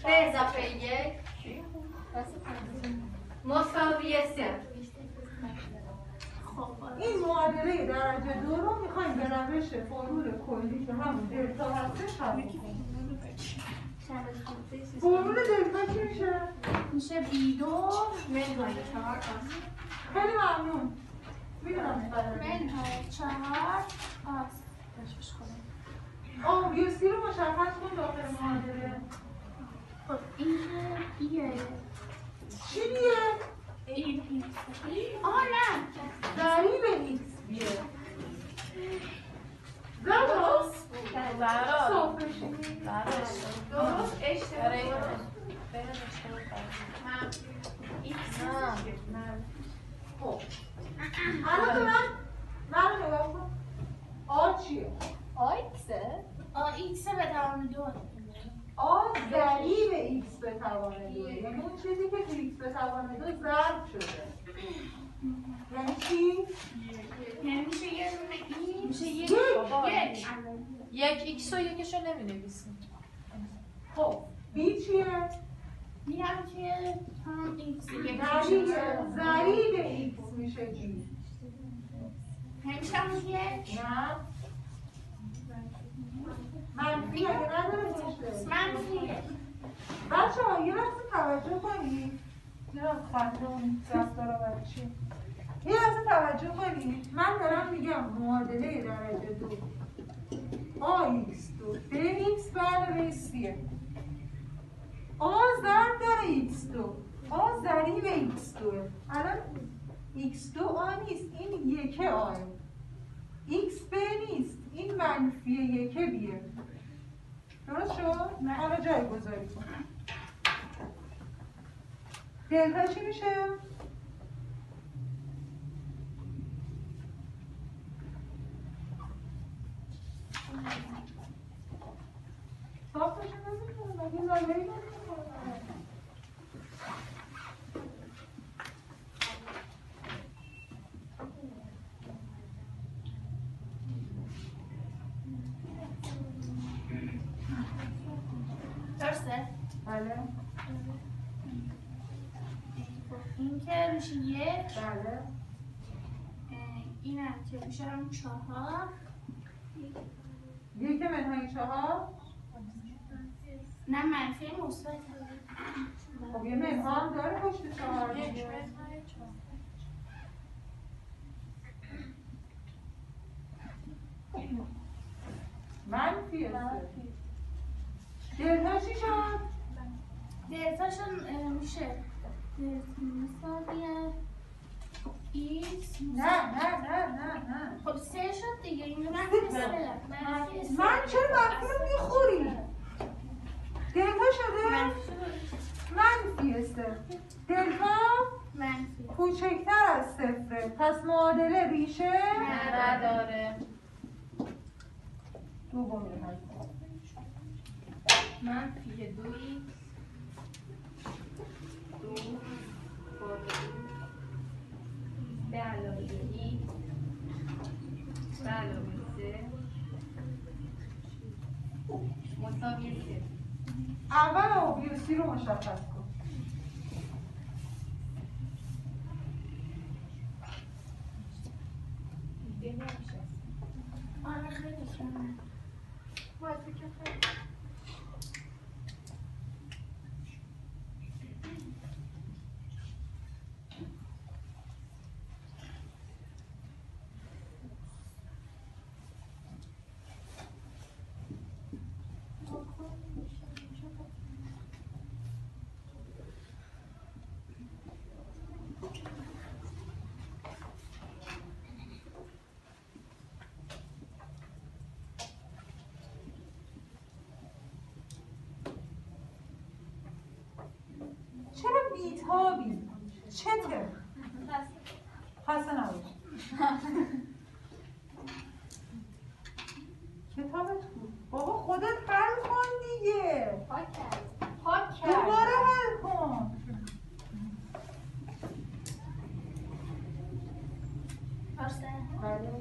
به اضافه یک مساوی 3. این معادله درجه 2 رو میخوایم به روش فرمول کلی که همون دلتا هستش حل کنیم. فرمول دلتا چی میشه؟ میشه B2 منهای 4 خیلی ممنون. میدونم منهای 4 obviously رو مشخص کن داخل معادله. خب این بیه چی بیه؟ این آه نه ضریب ایکس بیه. درست؟ درست اشتباه خب الان به من نگاه کن. آ چیه؟ آ ایکسه؟ آ ایکسه به توان 2. آ ضریب ایکس به توان 2، یعنی اون چیزی که تو ایکس به توان 2 ضرب شده. یعنی چی؟ یعنی میشه یه دونه این میشه یک یک ایکس و یکش رو نمی نویسیم. خب بی چیه؟ بی هم که هم ایکس ضریب ایکس میشه بی. همیشه هم یک؟ نه منفی اگه نداره میشه منفی یک. بچه ها یه لحظه توجه کنید. یه لحظه خندون رفتار بچه یه لحظه توجه کنید. من دارم میگم معادله درجه 2 AX2 BX برابر سیه. آ ضرب در X2 آ ضریب X2. الان X2 آ نیست، این یک آه. X ب نیست، این منفی یک بیه. درست شد؟ حالا جای گذاری کن. دلتا چی میشه؟ صاف بشه نمیتونه مگه لالهی نمیتونه. درسته؟ بله این که میشه یک. بله این هم که میشه هم 4. یک منهای 4. نه منفی مثبت. خب یه منها هم داره پشت 4. منفیه. دلتا چی شد؟ دلتاشون میشه مساویه ایکس. نه خب 3 شد دیگه. این من چرا منفی رو میخوری؟ دلتا شده؟ منفی 3. دلتا منفی کوچکتر از 0. پس معادله ریشه نداره. دومی هست. منفی 2 ایکس 2 به علاوه ایکس به علاوه 3 مساوی 3. اول اوبیوسی رو مشخص کن. آره خیلی کمه. چرا بیتابی؟ چته؟ خسته نباش. کتابت بود. بابا خودت حل کن دیگه. پاک کرد. دوباره حل کن. درسته؟ بله.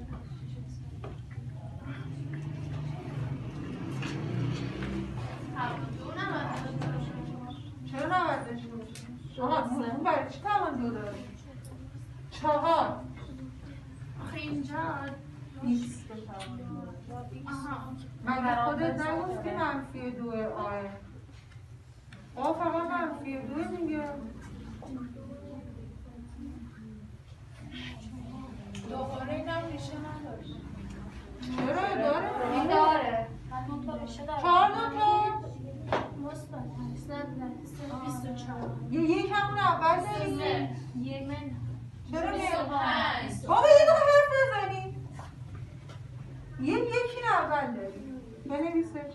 اون برای چی توان دو داره؟ 4 آخه اینجا ایکس به توان مگه خودت نگفتی منفی 2 آه فقط منفی 2 میگه دوباره اینم ریشه نداشت. چرا داره؟ این داره. 4 دوتا مثبت هست. نه 24 یک همون اول داریم یه من چرا 25 بابا یه دونه حرف بزنی یکی اول داریم بنویسش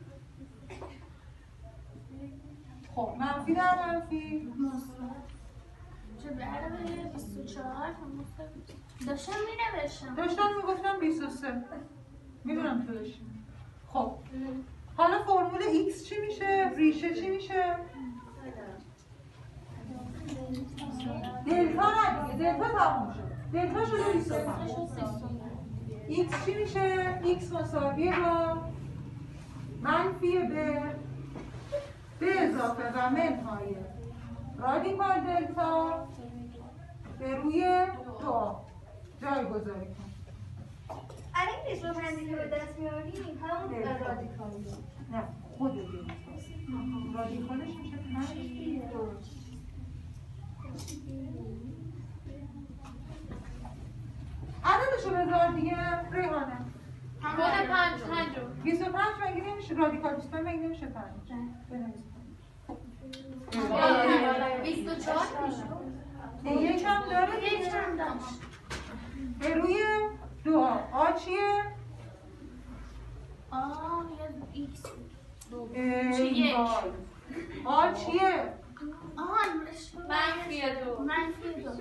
خب منفی در منفی چه برای 24 داشتم می‌نوشتم داشتم میگفتم 23 میدونم تو داشتی خب حالا فرمول x چی میشه؟ ریشه چی میشه؟ دلتا ندیگه دلتا تموم شد دلتا شده 25 x چی میشه؟ x مساویه با منفی به اضافه و منهای رادیکال دلتا به روی 2 جایگذاری کن الان این ریشومندی که به دست میاریم همون رادیکالیه نه خود دلتا رادیکالش میشه 5 عددشو بذار دیگه ریحانه خود 5 25 مگه نمیشه رادیکال 25 مگه نمیشه 5 بنویس 24 میشه. یکم داره یکم داشت به روی 2 آ چیه؟ یه ایکس ای وای آ چیه؟ منفی 2 منفی 2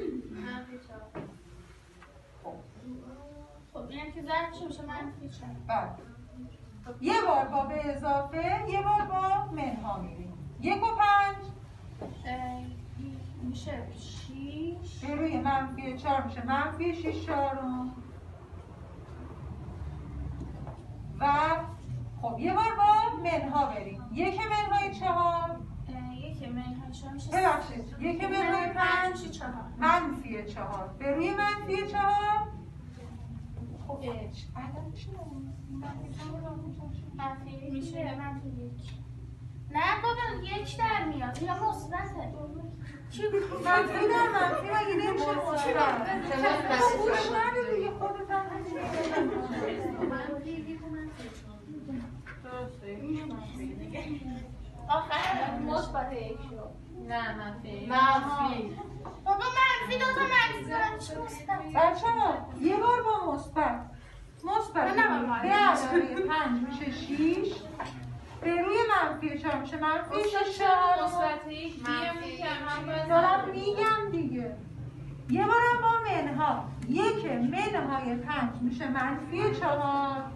خب اینم که ضرب میشه منفی 4 بله یه بار با به اضافه یه بار با منها میریم 1 و 5 میشه 6 به روی منفی 4 میشه منفی 6 چهارم و خب یه بار با منها بریم 1 منهای 4 1 منهای 4 میشه ببخشید 1 منهای 5 میشه 4 منفی 4 به روی منفی 4 خب الان میشه منفی میشه منفی 1 نه بابا 1 در میاد یا مثبته منفی در منفی مگه نمیشه مثبت گوش نده دیگه خودت هم آخر مثبت 1 شد نه منفی بابا منفی 2 تا منفی دارم چی مثبت بچه‌ها یه بار با مثبت به علاوه 5 میشه 6 به روی منفی 4 میشه منفی 6 مثبت 1 دارم میگم دیگه یه بارم با منها 1 منهای 5 میشه منفی 4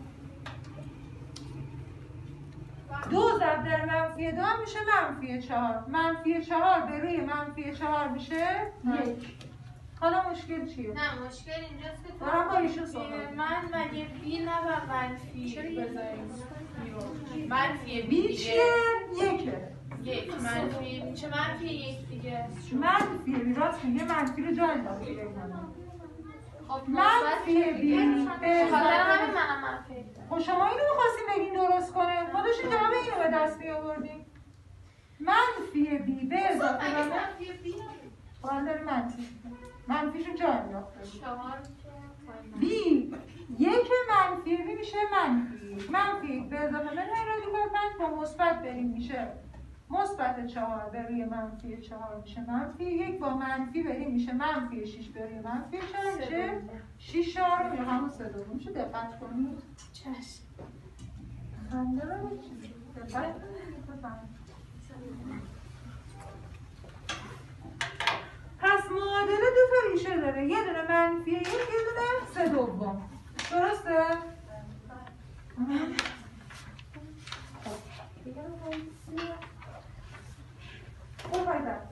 2 ضرب در منفی 2 هم میشه منفی 4 منفی 4 به روی منفی 4 میشه 1 حالا مشکل چیه؟ نه مشکل اینجاست که دارم با ایشون صحبت من مگه بی نبا منفی بذاریم منفی بی چیه؟ 1 منفی میشه منفی 1 دیگه منفی راست میگه منفی رو جا انداختی بگم خب منفی بی به خاطر همین منم منفی خب شما اینو می‌خواستیم بگین درست کنه خودشون جواب اینو به دست می آوردیم منفی بی به اضافه منفی بی بالا منفیشو جا انداخته 4 بی 1 منفی بی میشه منفی به اضافه منهای رادیکال 5 با مثبت بریم میشه مثبت 4 به روی منفی 4 میشه منفی 1 با منفی بریم میشه منفی 6 به روی منفی 4 میشه 6 4 یا همون 3 دوم میشه دقت کنید چشم خنده رو بچید دقت کنید پس معادله 2 تا ریشه داره یه دونه منفی 1 یه دونه 3 دوم درسته؟ بخوای دست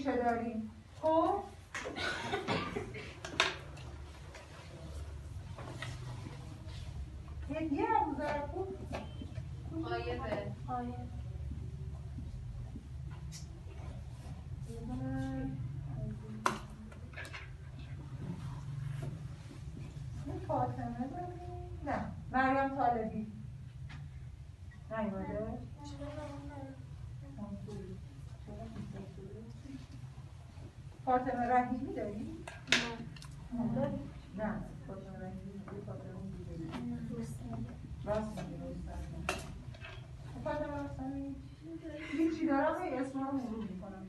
ریشه داریم. خب یه هم بذارم خوب آیه فاطمه داریم؟ نه مریم طالبی نیومده؟ فاطمه رحیمی داریم؟ نه فاطمه رحیمی راست میگه فاطمه راستانی هیچی دارم این اسم رو مرور میکنم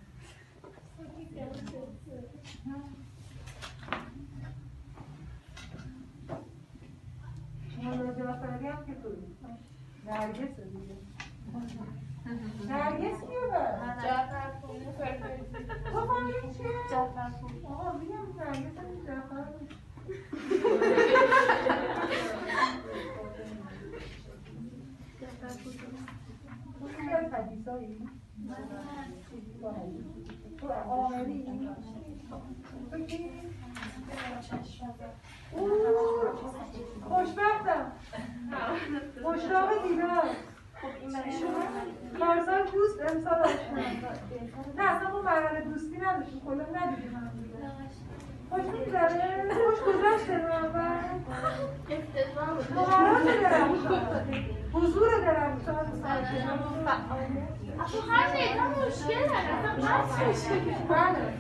ملاجرافری هم که توی نرگس دیگه نرگس کیه بر؟ جعفرپور تو فهمیدی چیه؟ جعفرپور آقا میگم نرگس هم جعفرپور تو خیلی از حدیثایی؟ تو آمری؟ تو کی؟ خوشبختم مشتاق دیدار پارسال دوست امسال آشنا نه اصلا ما مرحله دوستی نداشتیم کلا ندیدیم هم دیگه خوش میگذره؟ خوش گذشته اول؟ مهارات درخشان حضور درخشان اصلا هر دیتا مشکل داره اصلا قصد میشه بله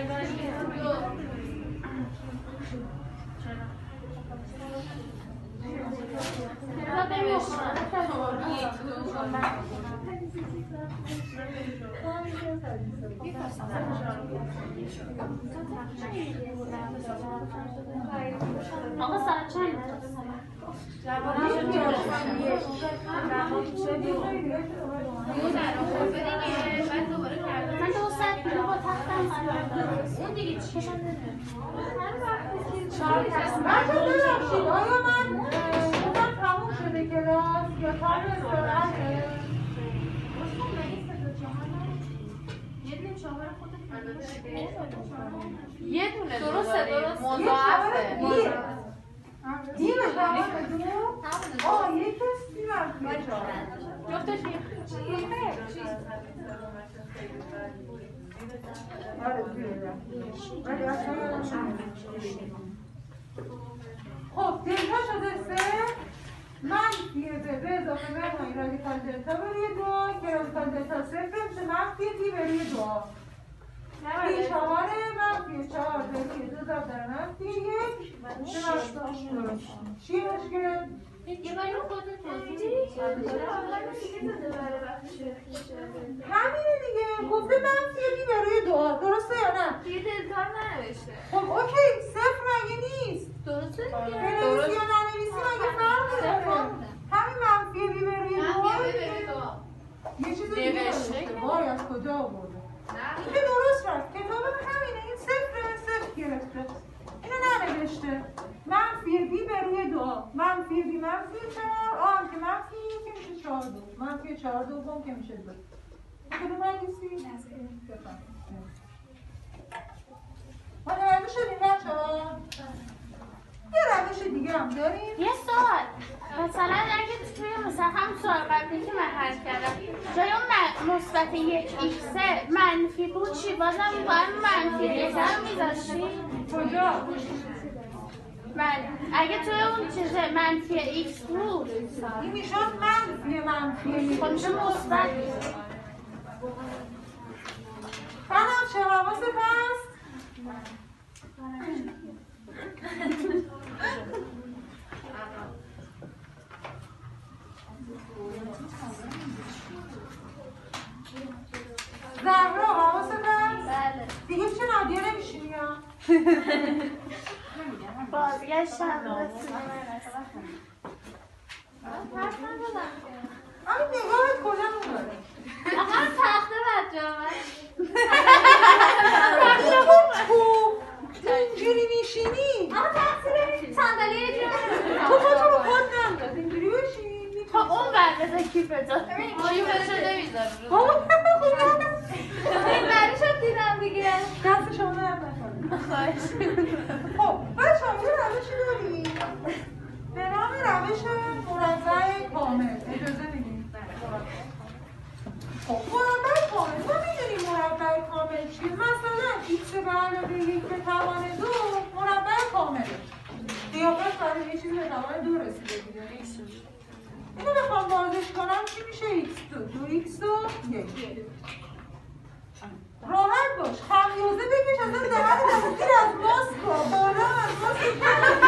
آقا ساعت چند؟ من 200 کیلو با تختم اون دیگه چی شده؟ بچه ببخشید آیا من بودم تموم شده کلاس یا کار استراحته؟ یه دونه درسته مضاعفه دیمه تمام دو؟ آه یک کس دیمم جفتش خب دلتا شده 3 منفی به اضافه منهای رادیکال دلتا بروی 2 که رادیکال دلتا 0 بشه منفی دی بروی 2 دی 4 منفی 4 بروی 2 ضرب در منفی 1 چی مشکل؟ یه بایی رو خودت همینه دیگه گفته منفی دی بروی 2 درسته یا نه؟ یه دلتا ننوشته خب اوکی 0 مگه نیست؟ درسته دیگه بنویسی یا ننویسی مگه فرق داره؟ همین منفی بی بروی 2 یه چیز دیگه نوشته وای از کجا آورده؟ این که درست رفت کتاب همینه این صفر گرفته اینو ننوشته منفی بی بروی 2 منفی بی منفی 4 آن که منفی که میشه 4 2 منفی 4 دوم که میشه 2 کدوم ننویسی؟ متوجه شدیم بچه‌ها؟ یه روش دیگه هم داریم یه سوال مثلا اگه توی مثلا هم سوال قبلی که من حل کردم جای اون مثبت 1 ایکسه منفی بود چی؟ بازم باید منفی دیگه هم میذاشتی؟ کجا؟ اگه توی اون چیزه منفی ایکس بود این میشد منفی خب میشه مثبت بنام چه حواست هست؟ زهرا حواست هست؟ بله دیگه چه نادیه نمیشینی یا؟ بازگشتم همین نگاهت کجا میبره؟ آقا تخته بد جامعه اینجوری میشینی؟ آقا تقصیر صندلی جامعه تو خودتو رو خود ننداز اینجوری بشینی؟ خب اون بر بذار کیفه جا کیفشو نمیذاره این این برشت دیدم خب بچه ها یه روشی داریم به نام روش مربع کامل. اجازه میدیم. خب مربع کامل ما میدونیم مربع کامل چیه؟ مثلا x به علاوه 1 به توان 2 مربع کامله. قیافش برای یه چیزی به توان 2 رسیده دیگه. اینو بخوام بازش کنم چی میشه؟ x2 2x و 1. راحت باش، خمیازه بکش از این دهنت از زیر از ماسک ها بالا از ماسک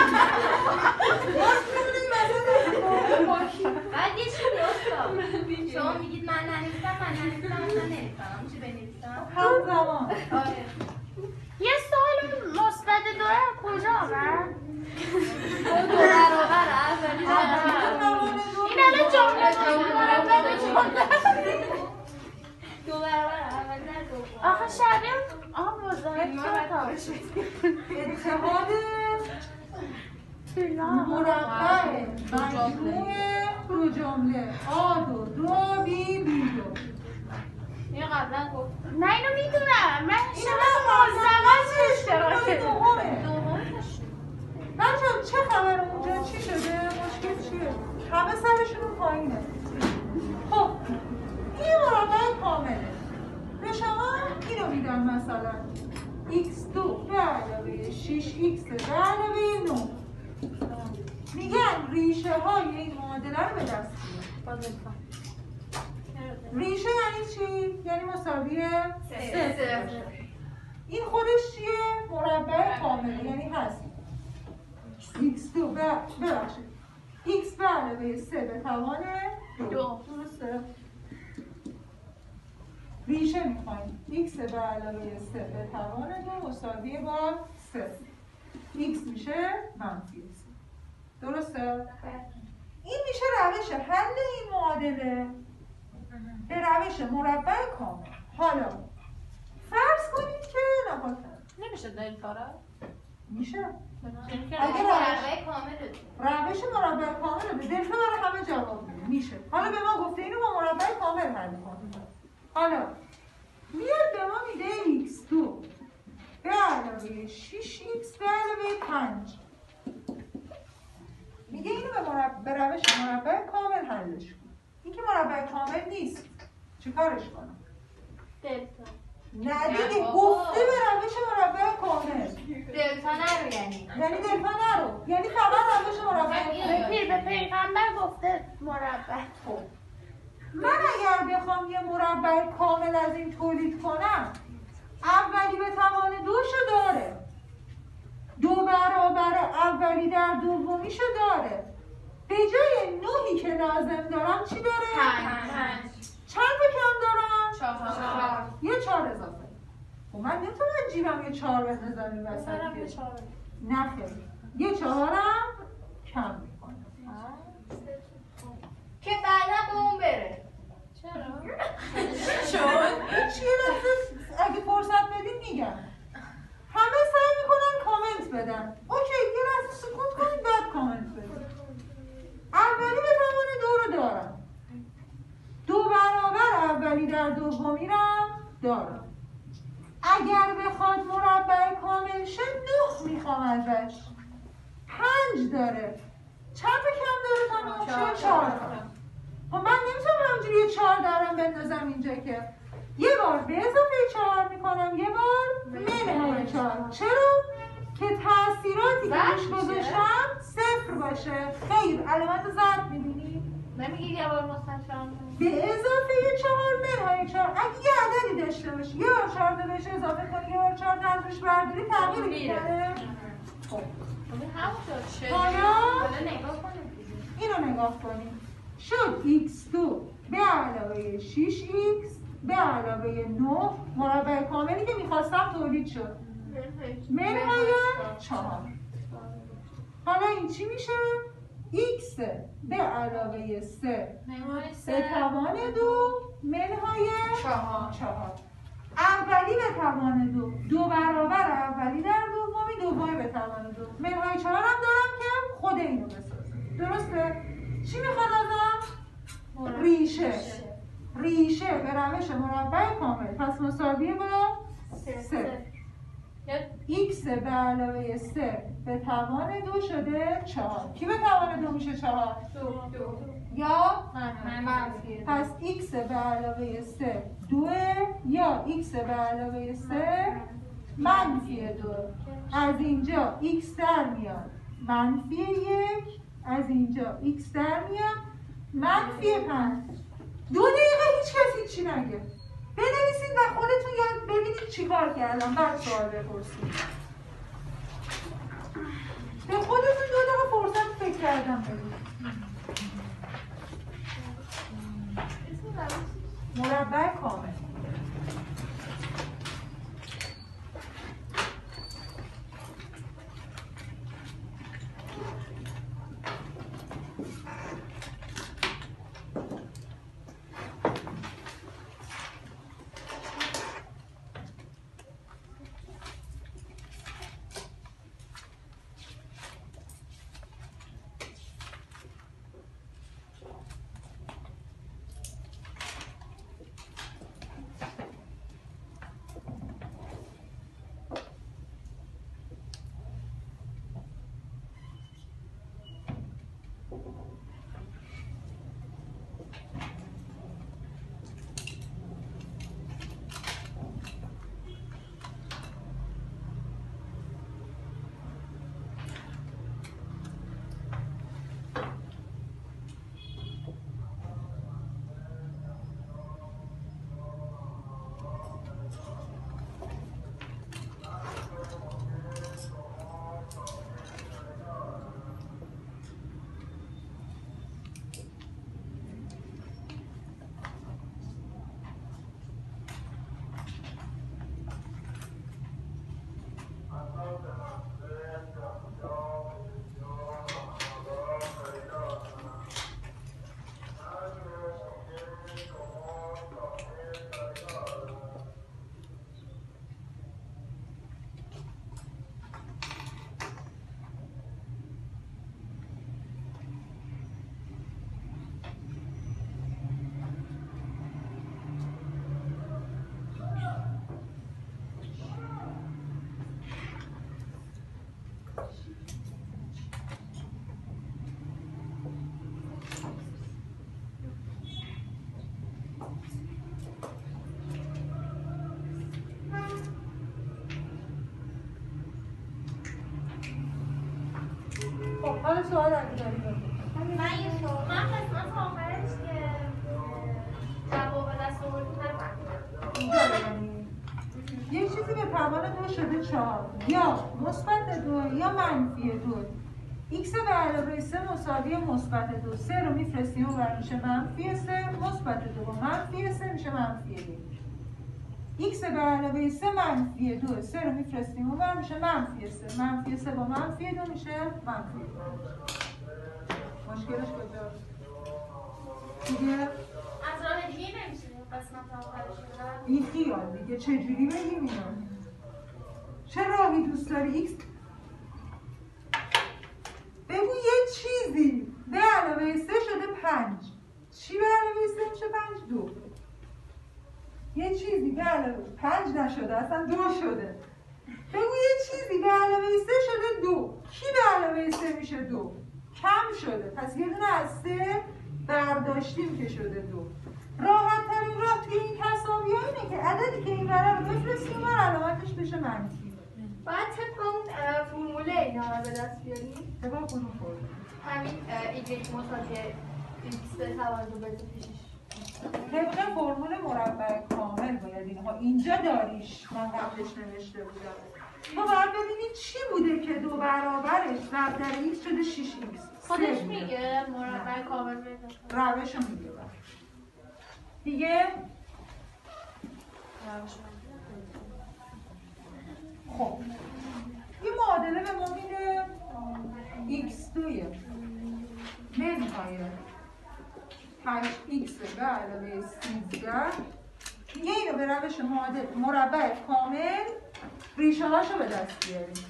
ماسک میدونیم مثلا بعد یه چیزی اصلا شما میگید من ننویسم چی بنویسم؟ همزمان یه سوال مثبت 2 از کجا آمد؟ دو برابر اولی این الان جمله دو برابر اولی در دوم. آخه شبیه مزاحم اتحاد مربع مجموع دو جمله A دو B B2. این قبلا گفت نه اینو میدونم من شما ملزمات اشتراکه بچه چه خبر اونجا؟ چی شده؟ مشکل چیه؟ همه سرشون پایینه. خب این مربع کامله. به شما اینو میدن مثلا x2 به علاوه 6x به علاوه 9. میگن ریشه های این معادله رو به دست بیار. ریشه یعنی چی؟ یعنی مساوی 3. این خودش چیه؟ مربع کامله، یعنی هست x2 ببخشید x به علاوه 3 به توان 2. درسته؟ ریشه میخوایم x به علاوه 3 به توان 2 مساوی با 3. x میشه منفی 3. درسته؟ این میشه روش حل این معادله به روش مربع کامل. حالا فرض کنید که نهایتاً نمیشه دلتا را؟ میشه. اگه مربع کامل روش مربع کامل به دلتا برای همه جواب میده. میشه. حالا به ما گفته اینو با مربع کامل حل کنیم. حالا میاد به ما میده x2 به علاوه 6x به علاوه 5. میگه اینو به روش مربع کامل حلش کن. این که مربع کامل نیست. چیکارش کنم؟ دلتا نه دیگه گفته به روش مربع کامل. دلتا نرو یعنی دلتا نرو، یعنی فقط روش مربع کامل. به پیغمبر گفته مربع. خب من اگر بخوام یه مربع کامل از این تولید کنم اولی به توان 2 شو داره، 2 برابر اولی در دومیشو داره. به جای 9 که لازم دارم چی داره؟ 5. چند تا کم دارم؟ 4. یه 4 اضافه. خب من نمیتونم جیبم یه 4 بزنم وسط که نه خیلی. یه 4 هم کم میکنم که بعدا به اون بره. چرا؟ چیه لحظه اگه فرصت بدیم میگم. همه سعی میکنن کامنت بدن. اوکی یه لحظه سکوت کنید بعد کامنت بدید. اولی به توان 2 رو دارم، 2 برابر اولی در دومی رو دارم. اگر بخواد مربع کامل شه 9 میخوام ازش. 5 داره. چند تا کم داره تا 9 شه؟ 4 تا. خب من نمیتونم همجوری یه 4 درم بندازم اینجا که یه بار به اضافه 4 میکنم یه بار منهای 4. چرا؟ که تاثیراتی که روش گذاشتم 0 باشه. خیر علامت ضرب میبینی؟ نمیگی یه بار مستشار به اضافه 4 منهای 4. اگه یه عددی داشته باشی یه بار 4 تا بهش اضافه کنی یه بار 4 تا ازش برداری تغییر میکنه. خب همونطور چه؟ حالا نگاه کنیم اینو نگاه کنیم. شد x2 به علاوه 6x به علاوه 9 مربع کاملی که میخواستم تولید شد منهای 4. حالا این چی میشه؟ x به علاوه 3 به توان 2 منهای 4. اولی به توان 2 2 برابر اولی در دومی به توان 2 منهای 4 هم دارم که خود اینو بسازم. درسته؟ چی میخواد ازم؟ ریشه به روش مربع کامل پس مساویه با 3. x به علاوه 3 به توان 2 شده 4. کی به توان 2 میشه 4؟ 2 یا منفی پس x به علاوه 3 2 یا x به علاوه 3 منفی 2. از اینجا x در میاد منفی 1، از اینجا x در میاد منفی 5. 2 دقیقه هیچ کس هیچی نگه. بنویسید و خودتون یاد ببینید چی کار کردم. بعد سوال بپرسید. به خودتون 2 دقیقه فرصت فکر کردم ببینید. مربع کامل. حالا سوال اگه داری بگو. من یه سوال من قسمت آخرش که جواب دست آوردیم اینجا بگم یک چیزی به توان 2 شده 4 یا مثبت 2 یا منفی 2. x به علاوه 3 مساوی مثبت 2. 3 رو میفرستیم و میشه منفی 3. مثبت 2 با منفی 3 میشه منفی 1. x به علاوه 3 منفی 2. 3 رو میفرستیم و میشه منفی 3. منفی 3 با منفی 2 میشه منفی 2. مشکلش کجاست؟ دیگه؟ از راه دیگه نمیشه قسمت آخرش رو این خیال دیگه چجوری بگیم اینو؟ چه راهی دوست داری؟ x بگو یه چیزی به علاوه 3 شده 5. چی به علاوه 3 میشه 5؟ 2. یه چیزی به علاوه 5 نشده اصلا 2 شده. بگو یه چیزی به علاوه 3 شده 2. کی به علاوه 3 میشه 2؟ کم شده. پس یه دونه از 3 برداشتیم که شده 2. راحت ترین راه توی این تساوی ها اینه که عددی که این ور رو بفرستیم و علامتش بشه منفی. باید طبق اون فرموله اینا رو به دست بیاریم. طبق کدوم فرموله؟ همین ایگریک مساوی x به توان 2 بزن پیشش. طبق فرمول مربع کامل باید اینها اینجا داریش. من قبلش نوشته بودم. ما باید ببینید چی بوده که 2 برابرش ضرب در x شده 6x. خودش میگه مربع کامل بده. روشو میگه. دیگه خب این معادله به ما میده x2 منهای 8x به علاوه 13. دیگه اینو به روش مربع کامل ریشه هاشو به دست بیاریم.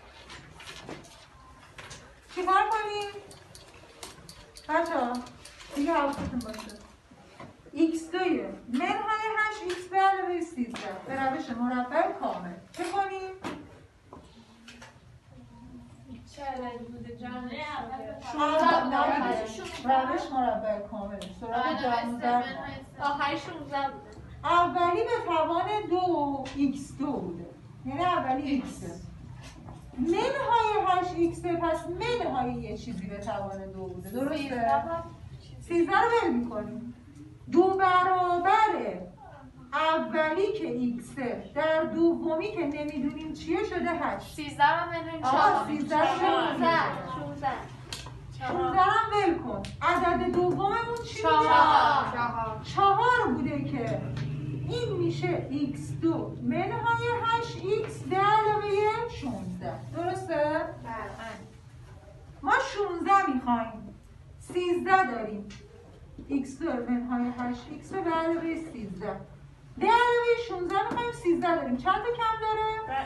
چیکار کنیم؟ بچه‌ها دیگه حواستون باشه. x2 منهای 8x به علاوه 13 به روش مربع کامل. چه کنیم؟ چه بوده جمع روش مربع کامل سراغ جمع ضرب آخری 16 بوده. اولی به توان 2x2 بوده، یعنی اولی x منهای 8x پس منهای یه چیزی به توان 2 بوده، درسته؟ 13 رو ول می‌کنیم. 2 برابر اولی که x در دومی که نمیدونیم چیه شده 8. 13 رو منهای 4. 13 هم ول کن. عدد دوممون چی بوده؟ 4 بوده که این میشه x2 منهای 8x به علاوه 16. درسته؟ ما 16 میخوایم، 13 داریم، x2 منهای 8x به علاوه 13 به علاوه 16 میخوایم 13 داریم. چند تا کم داره؟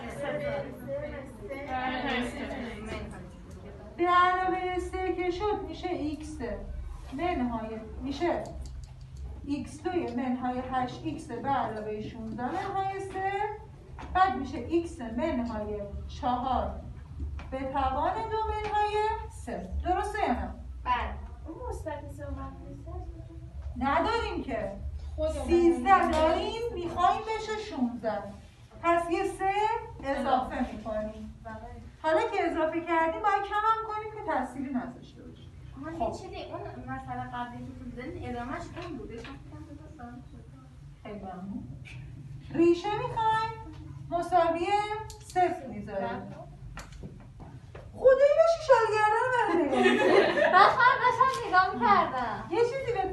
به علاوه 3 که شد میشه x منهای میشه x2 منهای 8x به علاوه 16 منهای 3 بعد میشه x منهای 4 به توان 2 منهای 3. درسته یا نه؟ بله. اون مثبت 3 نداریم که 13 داریم میخوایم بشه 16 پس یه 3 اضافه میکنیم. حالا که اضافه کردیم باید کم هم کنیم که تأثیری نذاشته باشه. خب چیزی اون مثلا قبلی که تو زدین ادامهش اون بوده خیلی ممنون. ریشه میخوایم مساوی 0 میذاریم. خدایی به شیشال گردن بنده بس من داشتم نگاه میکردم یه چیزی به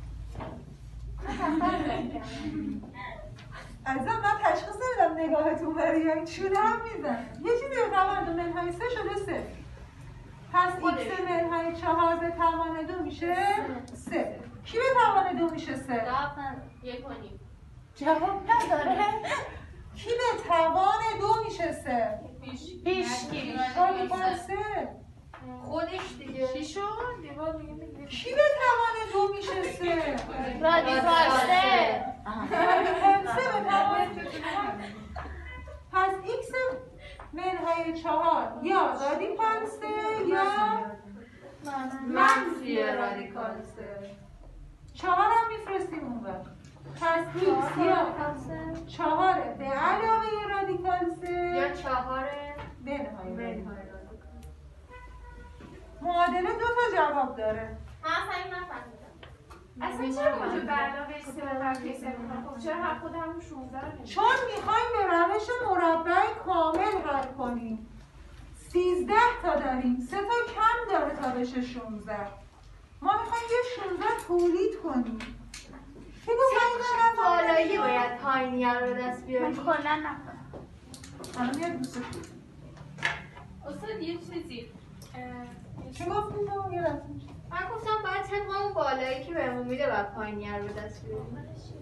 عزیزم من تشخیص نمیدم نگاهتون برای یا چونه هم میزن. یه چیزی به توان 2 منهای 3 شده 3 پس x منهای 4 به توان 2 میشه 3. کی به توان 2 میشه 3؟ جواب نداره. کی به توان 2 میشه 3؟ پیشگیری. رادیکال 3 خودش دیگه چی شد؟ دیوار دیگه میگه کی به توان 2 میشه 3؟ رادیکال 3. به توان پس x منهای 4 یا رادیکال 3 یا منفی رادیکال 3. 4 هم میفرستیم اون وقت. پس x یا 4 به علاوه رادیکال 3 یا 4 منهای رادیکال. معادله 2 تا جواب داره. اصلا چرا کجا به علاوه 3 و منفی 3 میکنم؟ چرا هر خود همون 16 رو چون میخوایم به روش مربع کامل حل کنیم. 13 تا داریم، 3 تا کم داره تا بشه 16. ما میخوایم یه 16 تولید کنیم. که گفتم بالایی باید پایینی رو دست بیاریم. من کلا نکنم. الان میاد دوستش بود. استاد یه چیزی چی گفتیم تو؟ یه رفتیم من گفتم باید طبق اون بالایی که بهمون میده باید پایینی رو دست بیاریم.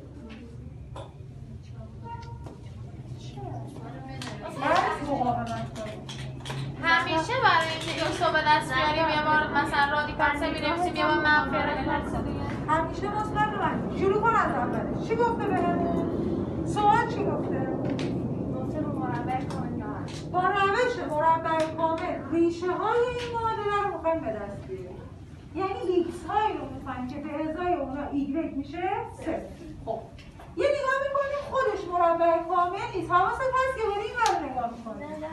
من مقاومت کنیم. همیشه برای اینکه x رو به دست بیاریم یه بار مثلا رادیکال 3 می‌نویسیم یه بار منفی رادیکال 3 دیگه همیشه مثبت رو من شروع کن از اولش. چی گفته بهمون؟ سوال چی گفته؟ گفته رو مربع کامل با روش مربع کامل ریشه های این معادله رو میخوایم به دست بیاریم. یعنی x هایی رو میخوایم که به ازای اونا y میشه 3. خب یه نگاه میکنیم خودش مربع کامل نیست. حواست هست که برای این رو نگاه میکنیم.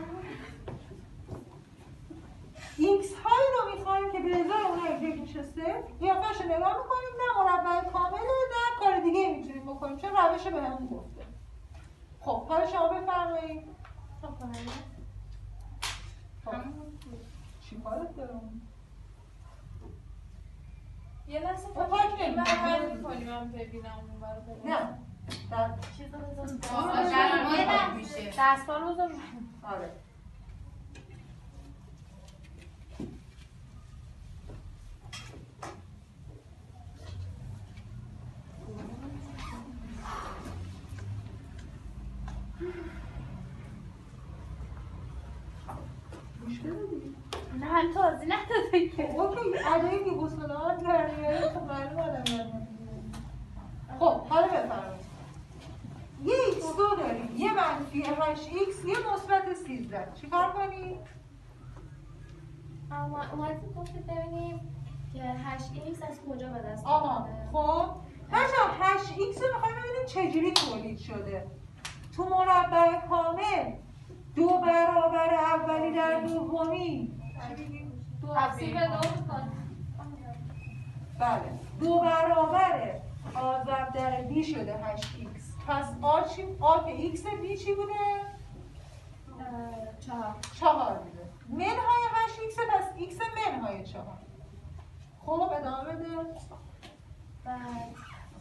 x هایی رو میخوایم که به ازای اونا y میشه 3. قیافش رو نگاه میکنیم نه مربع کامله نه کار دیگه میتونیم بکنیم چون روش به همون گفته. خب حالا شما بفرمایید. چی کارت دارم؟ یه لحظه پاک این نمی‌کنی. برای می‌کنیم من ببینم اون برای نه در چیز آقا میشه دستمال بزن. آره نه توضیح نداده که. اوکی عدایی که گسلان داره خب معلوم آدم یاد. خب حالا بفرمایید یه x2 داریم یه منفی 8x یه مثبت 13 چیکار کنیم؟ اومدیم گفتید ببینیم که 8x از کجا به دست آها اومده. خب بچه‌ها 8x رو میخوایم ببینیم چجوری تولید شده. تو مربع کامل 2 برابر اولی در دومی تقسیم به 2 می‌کنیم. بله 2 برابر آ ضرب در b شده 8x. پس آ که x b چی بوده؟ 4 بوده. منهای 8x پس x منهای 4. خب ادامه بده. بعد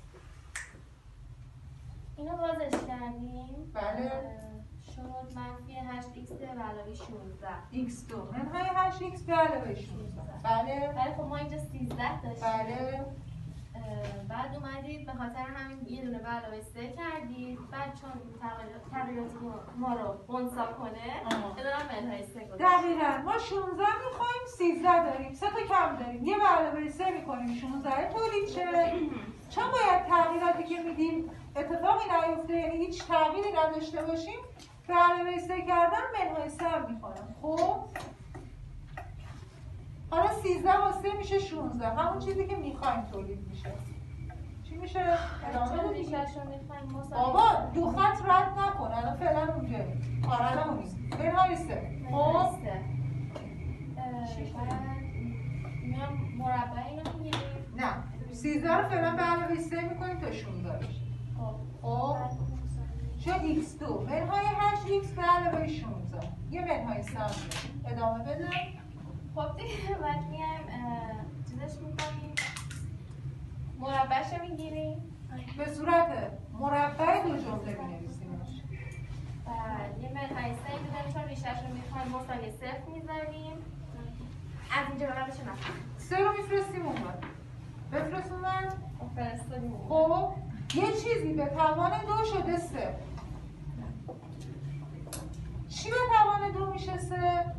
اینو بازش کردیم. بله. شد منفی 8x به علاوه 16. x2 منهای 8x به علاوه 16. بله. ولی خب ما اینجا 13 داشتیم. بله. بعد اومدید به خاطر همین یه دونه به علاوه 3 کردید. بعد چون تغییرات ما رو خنثی کنه ادارم منهای 3 گذاشتیم. دقیقاً ما 16 میخوایم 13 داریم 3 تا کم داریم یه به علاوه 3 میکنیم 16 تولید شه. چون باید تغییراتی که میدیم اتفاقی نیفته یعنی هیچ تغییری نداشته باشیم به علاوه 3 کردن منهای 3 هم میکنم. خب حالا 13 با 3 میشه 16 همون چیزی که میخوایم تولید میشه. چی میشه؟ ادامه بدیم. بابا دو خط رد نکن الان فعلا اونجاییم. آره الان نیست. منهای 3. خب میام مربع اینو میگیریم. نه 13 رو فعلا به علاوه 3 میکنیم تا 16 بشه. خب شد x2 منهای 8x به علاوه 16 یه منهای 3 ادامه بده. خب دیگه بعد میایم چیزش میکنیم مربعش رو میگیریم به صورت مربع دو جمله بنویسیمش. بعد یه منهای 3 میذاریم چون ریشهش رو میخوایم مساوی 0 میذاریم. از اینجا به بعدش نکنیم 3 رو میفرستیم اون بر بفرست اون بر. فرستادیم. خب یه چیزی به توان 2 شده 3. چی به توان 2 میشه 3؟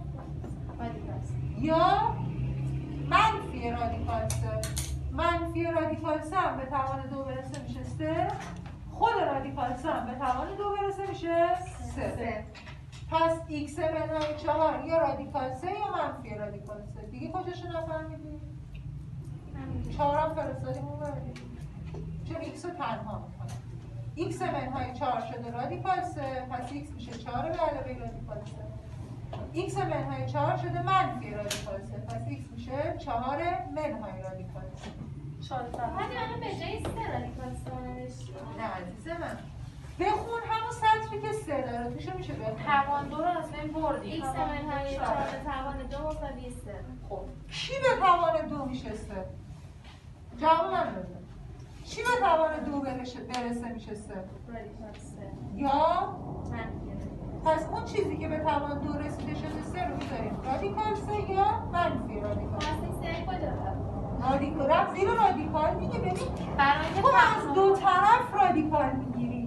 یا منفی رادیکال 3. منفی رادیکال 3 هم به توان 2 برسه میشه 3. خود رادیکال 3 هم به توان 2 برسه میشه 3. پس x منهای 4 یا رادیکال 3 یا منفی رادیکال 3. دیگه کجاشو نفهمیدی؟ 4 هم فرستادیم اون بردیم چون x رو تنها میکنم. x منهای 4 شده رادیکال 3 پس x میشه 4 به علاوه رادیکال 3. x منهای 4 شده منفی رادیکال 3 پس x میشه 4 منهای رادیکال 3. ولی الان به جای 3 رادیکال 3 نوشتیم. نه عزیز من بخون همون سطری که 3 داره توشو میشه بخون. توان 2 رو از بین بردیم. x منهای 4 به توان 2 مساوی 3. خب کی به توان 2 میشه 3؟ جواب من بده. چی به توان 2 برسه میشه 3؟ رادیکال 3 یا منفی. پس اون چیزی که به توان 2 رسیده شده 3 رو میذاریم رادیکال 3 یا منفی رادیکال 3. پس 3 کجا رفت؟ رادیکال رفت زیر رادیکال میگه ببین برای اینکه تو از دو طرف رادیکال میگیری.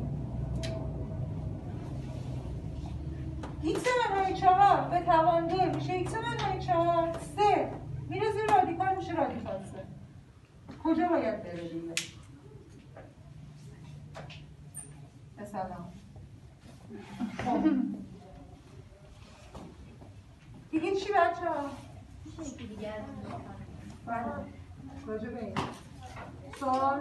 x منهای 4 به توان 2 میشه x منهای 4 3 میره زیر رادیکال میشه رادیکال 3. کجا باید بره دیگه؟ مثلا خب دیگه چی بچه ها؟ یکی دیگر بله راجع به این سوال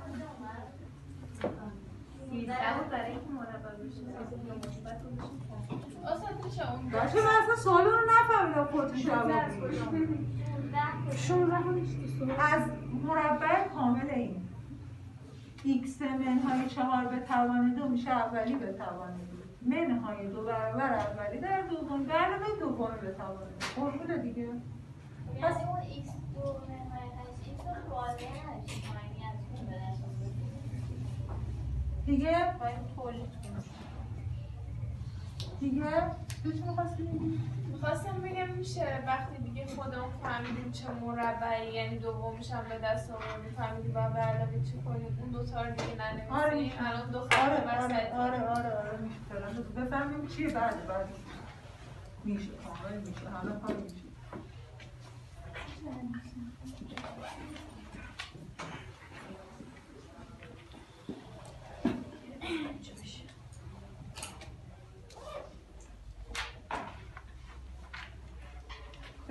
13 برای اینکه مربع بشه مثبت اصلا میشه اون بچه من اصلا سوال رو نفهمیدم خودتون جواب بدید. 16 از مربع کامل این x منهای 4 به توان 2 میشه اولی به توان 2 منهای 2 برابر اولی در دوم به علاوه دوم به توان 2 قربونه دیگه. پس اون x2 منهای 8x رو واضح نداشتیم معنی از اون به دست دیگه باید تولید کنیم. دیگه چی می‌خواستی بگی؟ میخواستم بگم میشه وقتی دیگه خودمون فهمیدیم چه مربعی یعنی دومش هم به دست آوردیم فهمیدیم باید به علاوه چی کنیم اون دوتا رو دیگه ننویسیم الان دو خط وسط آره میشه فعلا بفهمیم چیه بعد میشه کامل میشه همه کار میشه.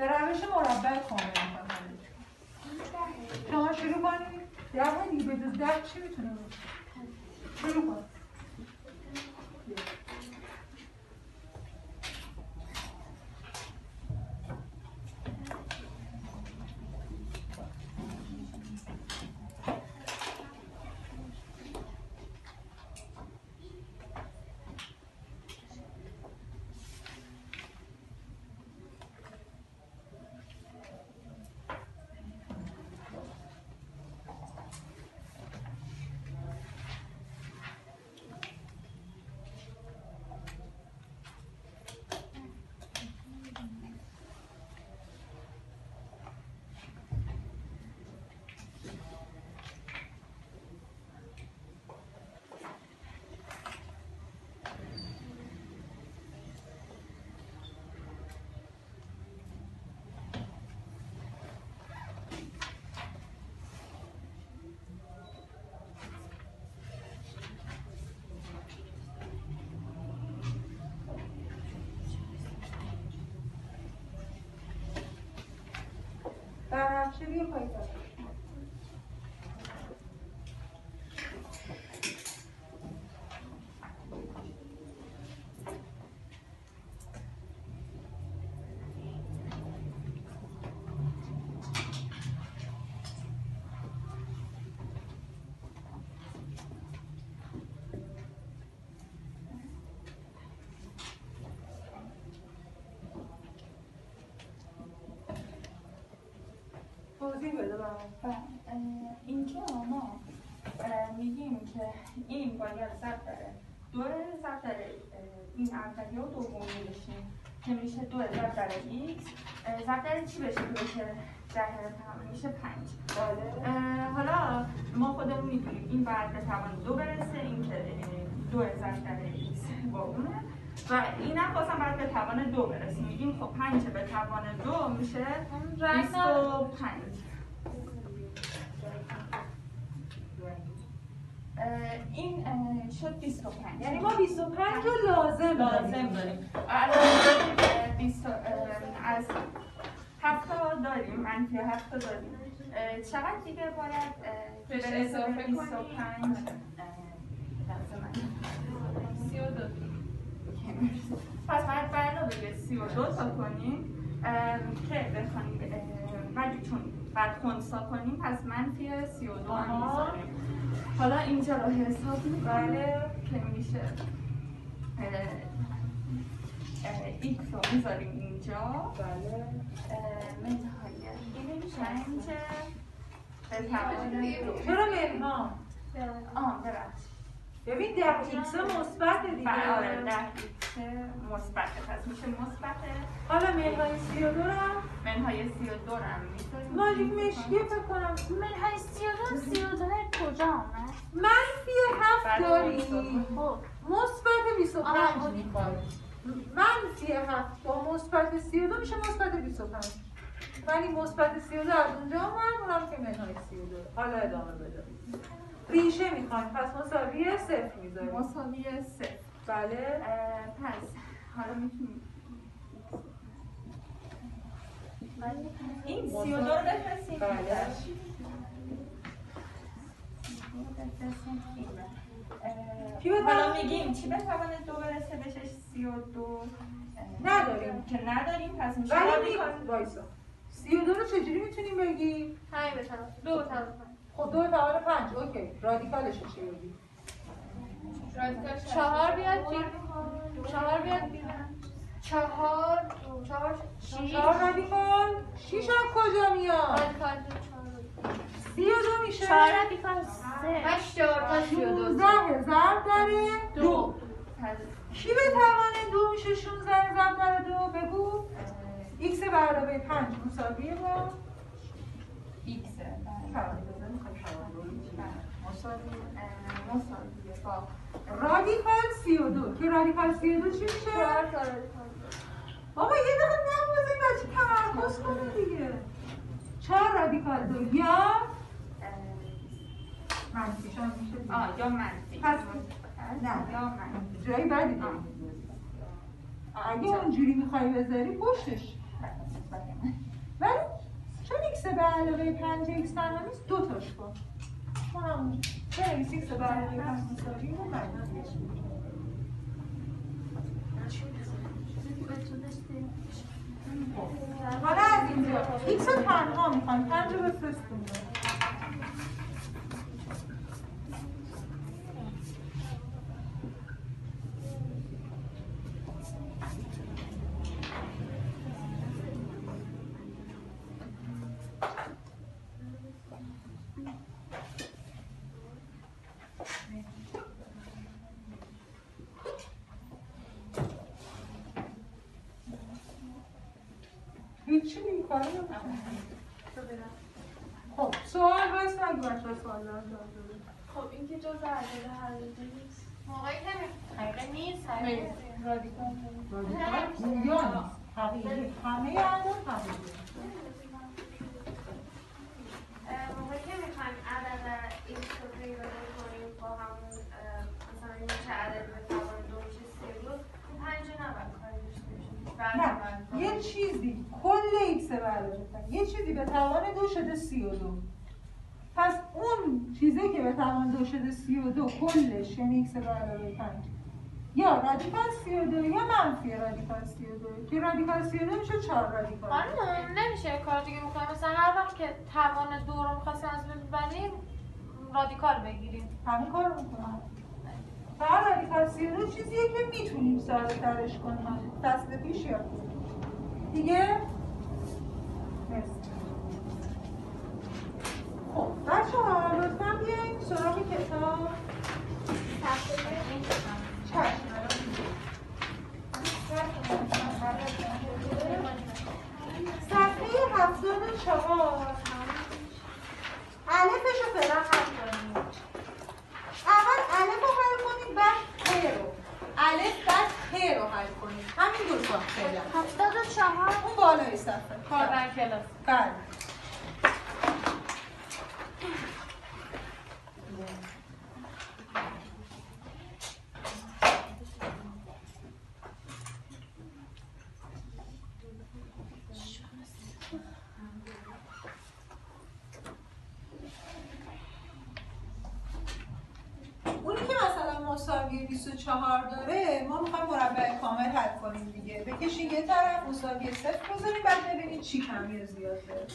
به روش مربع کامل میخوام شما شروع کنید 10 دیگه به جز 10 چی میتونه باشه؟ شروع کن. بنفشه بیا پای دار. اینجا ما میگیم که این باید ضرب داره 2 ضرب داره این اولی و دومی بشیم که میشه 2 ضرب داره x ضرب داره چی بشه که بشه 10 میشه 5. حالا ما خودمون میدونیم این باید به توان 2 برسه این که 2 ضرب داره x با اونه و این هم بازم باید به توان 2 برسه میگیم خب 5 به توان 2 میشه 25. این شد 25 یعنی ما 25 رو لازم داریم از 7 داریم منفی 7 داریم چقدر دیگه باید بهش اضافه کنیم 25 32 پس باید علاوه 32 تا کنیم که بخوانیم ولی چون بعد خنثی کنیم پس منفی 32 هم میذاریم. حالا اینجا رو حساب می‌کنیم که میشه x رو میذاریم اینجا منهای 5 به توان 2. چرا منها؟ ببخشید ببین 10 ایکس مثبت دیگه. آره 10 ایکس مثبت پس میشه مثبت. حالا منهای 32 رو منهای 32 رو هم میذاریم. ماژیک مشکی فکر کنم منهای 32 کجا آمد؟ منفی 7 داری خب مثبت 25 میخوای منفی 7 با مثبت 32 میشه مثبت 25 ولی مثبت 32 از اونجا اومد اونم که منهای 32. حالا ادامه بده ریشه میخوایم پس مساوی 0 میذاریم. مساوی 0 بله پس حالا میتونیم این 32 رو بفرستیم. بله حالا میگیم چی به توان 2 برسه بشه 32 نداریم که نداریم پس میشه ولی وایسا 32 رو چجوری میتونیم بگیم؟ 5 به توان 2 به توان 5 خب 2 توان 5 اوکی رادیکالش چی بگیم؟ 4 بیاد 4 بیاد 4 رادیکال 6 از کجا میاد؟ 32 میشه 4 رادیکال 3 8 4 تا 32 16 ضرب داره 2 کی به توان 2 میشه 16 ضرب داره 2 بگو x به علاوه 5 مساویه با x مساویه با رادیکال 32 که رادیکال 32 چی میشه؟ 4 تا بابا یه دقیقه نبوزیم بچه تمرکز کنه دیگه 4 رادیکال 2 یا منفیش هم میشه یا منفی پس نه یا منفی جایی بدی اگه اونجوری میخوای بذاری پشتش مثبت من. ولی چون x به علاوه 5x تنها نیست 2 تاش کن. منم بنویس x به علاوه 5 مساوی رو منفیش میشه. حالا از اینجا x رو تنها میخوایم 5 رو بفرستیم. هیچی میکنه خب سوال هست نگو بچه سوال دارم خب این که جز عدد حقیقی نیست موقعی که حقیقی نیست رادیکال یا نیست حقیقی همه اعداد حقیقی موقعی که میخوایم عدد این رو پیدا کنیم با همون مثلا این چه عددی به توان 2 میشه 3 بود 5 نباید کاری داشته باشیم نه یه چیزی کل x به علاوه 5 یه چیزی به توان 2 شده 32 پس اون چیزی که به توان 2 شده 32 کلش یعنی x به علاوه 5 یا رادیکال 32 یا منفی رادیکال 32 که رادیکال 32 میشه 4 رادیکال خانم نمیشه کار دیگه بکنیم مثلا هر وقت که توان 2 رو می‌خواستیم از بین ببریم رادیکال بگیریم همین کار رو میکنم فقط رادیکال 32 چیزیه که میتونیم ساده ترش کنیم فصل پیش یاد دیگه مرسی خب بچه ها لطفا بیاییم سراغ کتاب صفحه 74 الفش رو فعلا حل کنیم اول الف رو حل کنیم بعد ه رو الف بعد ه رو حل کنیم همین دو تا فعلا 74 اون بالای صفحه کار در کلاس بله اونی که مثلا مساوی 24 داره ما میخوایم مربع کامل حل کنیم دیگه بکشین یه طرف مساوی 0 بذاریم بعد ببینید چی کم یا زیاده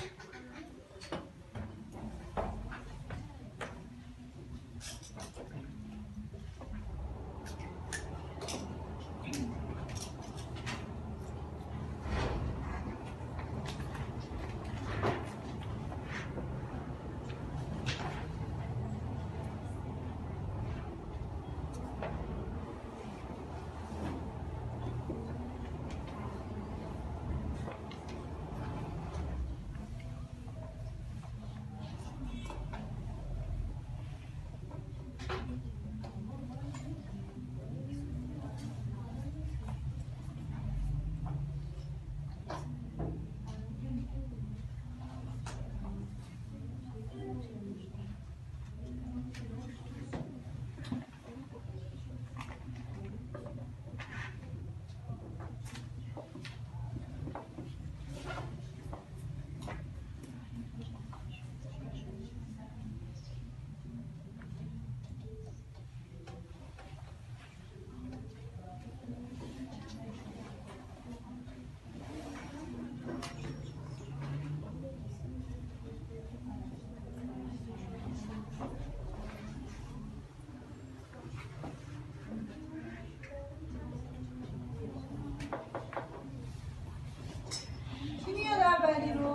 اولی رو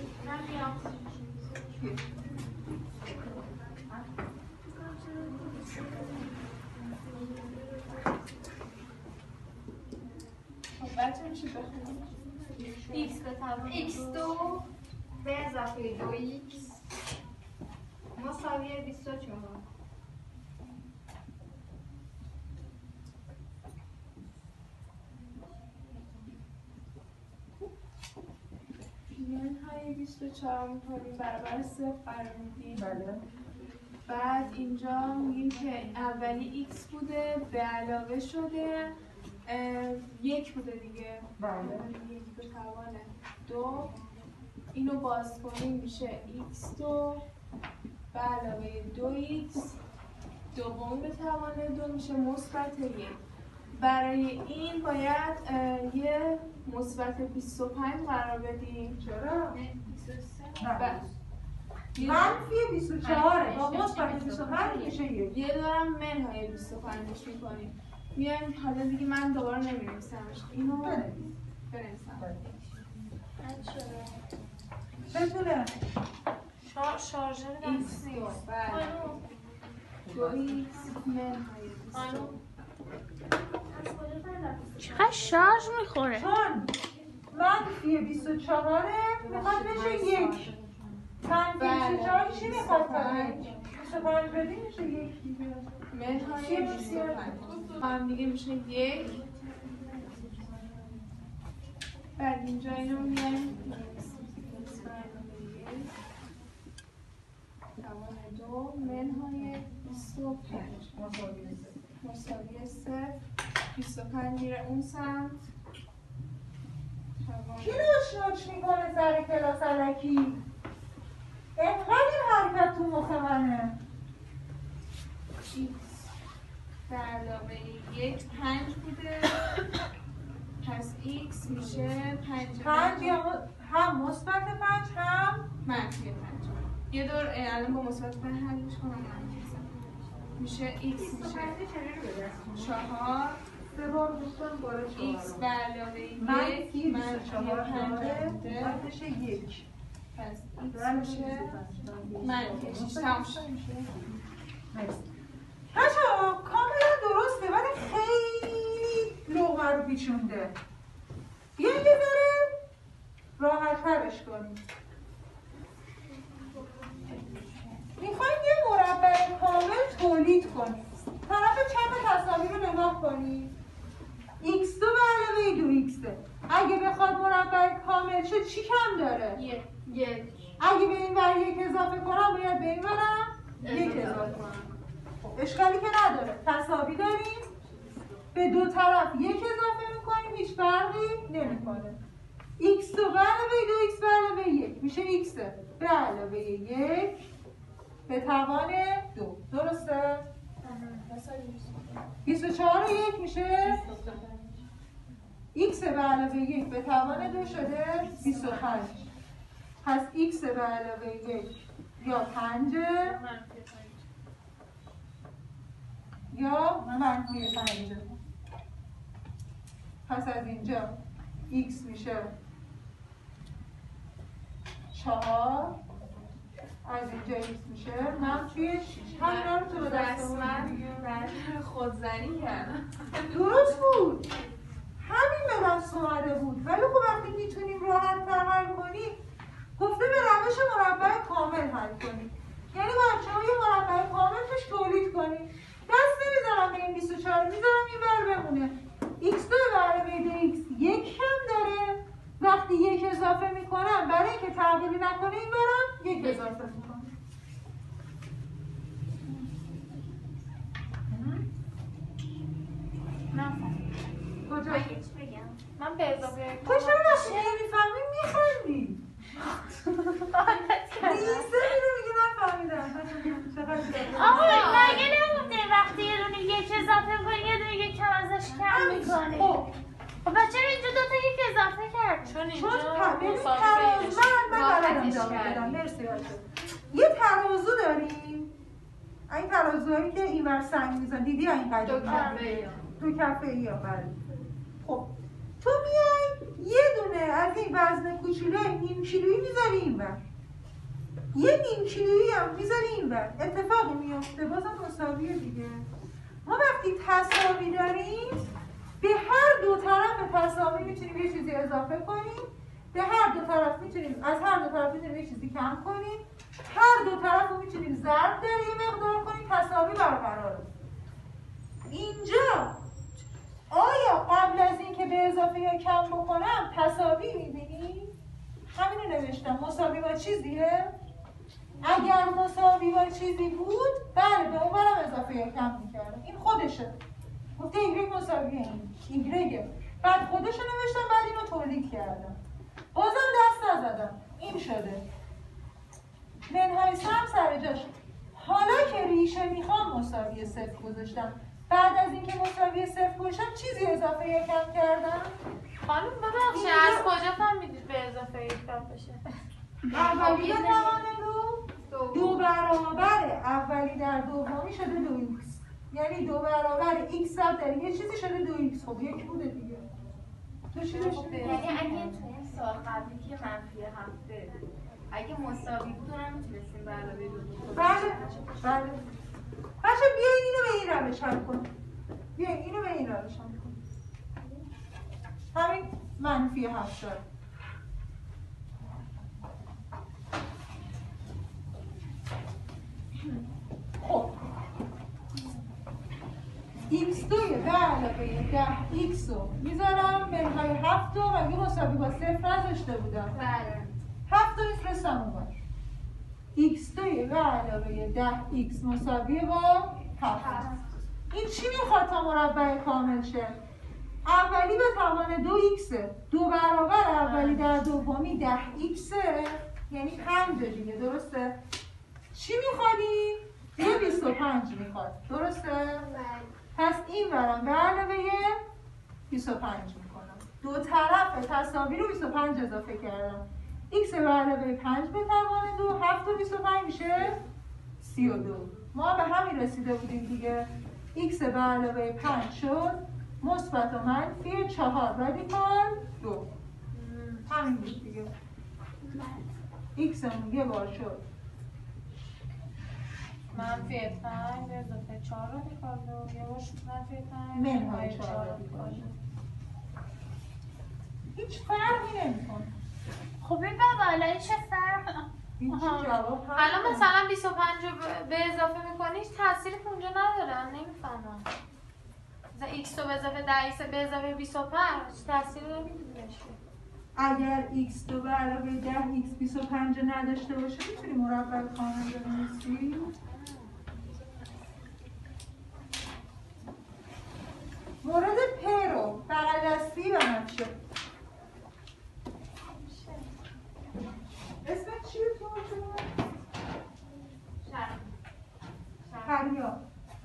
بچه میشه بخونیم x به توان x2 به اضافه 2x مساوی 24. منهای 24 میکنیم برابر 0 قرار میدیم. بله. بعد اینجا میگیم که اولی x بوده به علاوه شده 1 بوده دیگه. بله. 1 به توانه 2 اینو باز کنیم میشه x2 به علاوه 2x دومی به توان 2 میشه مثبت 1. برای این باید یه مثبت 25 قرار بدیم. چرا؟ 23 منفی 24 با مثبت 25 میشه 1. یه دارم منهای 25 میکنیم. میایم حالا دیگه من دوباره نمی‌نویسمش. اینو بنویسم. بتونه شارژر x نیست. بله. 2x منهای 25. چقدر شارژ میخوره؟ چون منفی 24 میخواد بشه 1. منفی 24 چی میخواد کنه؟ 25 بدی میشه 1 دیگه. منهای 25 هم دیگه میشه 1. بعد اینجا اینو میایم توان 2 منهای 25 مساوی 0. 25 میره اون سمت. کی نوش میکنه سر کلاس علکی؟ اینقدر این حرکت تو مخ منه. x به علاوه 1 5 بوده. پس x میشه 5 یا هم مثبت 5 هم منفی 5. یه دور الان با مثبت 5 حلش کنم میشه x میشه 4 3 بار گفتم بالا 4 x به علاوه 1 منفی منفی 5 باید بشه 1. پس x میشه منفی 6. تمام شد. بچه‌ها کاملا درسته ولی خیلی لغمه رو پیچونده. یه ذره راحت ترش کنیم. میخوایم یه مربع کامل تولید کنیم. طرف چپ تساوی رو نگاه کنیم. x2 به علاوه 2x. اگه بخواد مربع کامل شه چی کم داره؟ 1. اگه به این ور 1 اضافه کنم باید به این ورم 1 اضافه کنم. اشکالی که نداره. تساوی داریم. به دو طرف 1 اضافه میکنیم هیچ فرقی نمیکنه. x2 به علاوه 2x به علاوه 1 میشه x به علاوه 1 به توان 2. درسته؟ 24 و 1 میشه x به علاوه 1 به توان 2 شده 25. پس x به علاوه 1 یا 5 یا منفی 5. پس از اینجا x میشه 4. از اینجا x میشه منفی 6. همینا رو تو به دستمون خودزنی کردم. درست بود. همین به دست اومده بود. ولی خب وقتی میتونیم راحت تر حل کنیم گفته به روش مربع کامل حل کنیم. یعنی بچه‌ها یه مربع کامل توش تولید کنیم. دست نمیذارم به این 24 میذارم این ور بمونه. x2 به علاوه 2x 1 کم داره. وقتی 1 اضافه میکنم برای اینکه تغییری نکنه این برم 1 اضافه میکنم. کجا؟ من به اضافه تو چرا نشون نمیفهمی میخندی؟ نیسته میره میگه نفهمیدم. آقا مگه نگفته وقتی یه دونه 1 اضافه کنی یه دونه 1 کم ازش کم میکنی؟ خب چرا اینجا 2 تا 1 اضافه کرد؟ چون چون اینجا مرسی باشه. یه ترازو داریم. این ترازوهایی که این ور سنگ میزن دیدی این قدیم؟ دو کفه ای ها بله. خب تو میای یه دونه از این وزن کوچولوی نیم کیلویی میذاری این ور. یه نیم کیلویی هم میذاری این ور. اتفاقی میفته بازم مساویه دیگه. ما وقتی تساوی داریم به هر دو طرف تساوی میتونیم یه چیزی اضافه کنیم. به هر دو طرف میتونیم از هر دو طرف میتونیم یه چیزی کم کنیم. هر دو طرف رو میتونیم ضرب در یه مقدار کنیم تساوی برقراره. اینجا آیا قبل از اینکه به اضافه یا کم بکنم تساوی میبینی؟ همینو نوشتم. مساوی با چیزیه؟ اگر مساوی با چیزی بود بله به اونورم اضافه یا کم میکردم. این خودشه. گفته ایگرگ مساوی این ایگرگه. بعد خودشو نوشتم بعد اینو تولید کردم. بازم دست نزدم، این شده منهای 3 هم سر جاش. حالا که ریشه میخوام مساوی 0 گذاشتم، بعد از اینکه مساوی 0 گذاشتم چیزی اضافه یا کم کردم؟ خانم ببخشید از کجا فهمیدید به اضافه یک کم بشه؟ اولی به توان 2 برابر اولی در دومی شده 2x، یعنی 2 برابر x ضرب در یه چیزی شده 2x. خب یک بوده دیگه. تو چی داشتی؟ یعنی اگه تو این سال قبلی که منفی 7 اگه مساوی بود اونم میتونستیم به علاوه 2 بکنیم. بله. بچه بیاین اینو به این روش حل کنیم. بیاین اینو به این روش حل کنیم. همین منفی 7 شد. خب x2 به علاوه 10x رو میذارم منهای 7 رو مگه مساوی با 0 نذاشته بودم؟ بله. 7 رو میفرستم اونور. x2 به علاوه 10x مساوی با 7. این چی میخواد تا مربع کامل شه؟ اولی به توان 2x، 2 برابر اولی در دومی 10x، یعنی 5 دیگه، درسته؟ چی میخوادیم؟ یه 25 میخواد، درسته؟ پس این برم به علاوه 25 میکنم. دو طرف تساوی رو 25 اضافه کردم. x به علاوه 5 به توان 2، 7 و 25 میشه 32. ما به همین رسیده بودیم دیگه. x به علاوه 5 شد مثبت و منفی 4 رادیکال 2. همین بود دیگه. x همون یه بار شد منفی 5 اضافه 4 رادیکال 2، یه بار شد منفی 5 منهای 4 رادیکال 2. هیچ فرقی نمی‌کنه. خب این بابا الان چه فرق؟ الان مثلا 25 رو به اضافه میکنی هیچ تأثیری اونجا نداره. نمیفهمم. مثلا x رو به اضافه 10x به اضافه 25 تأثیری نمیده. اگر x رو به علاوه 10x 25 نداشته باشه میتونی مربع کامل بنویسی؟ مورد پ رو بغل دستی بنفشه. اسمت چیه تو شما؟ پریا.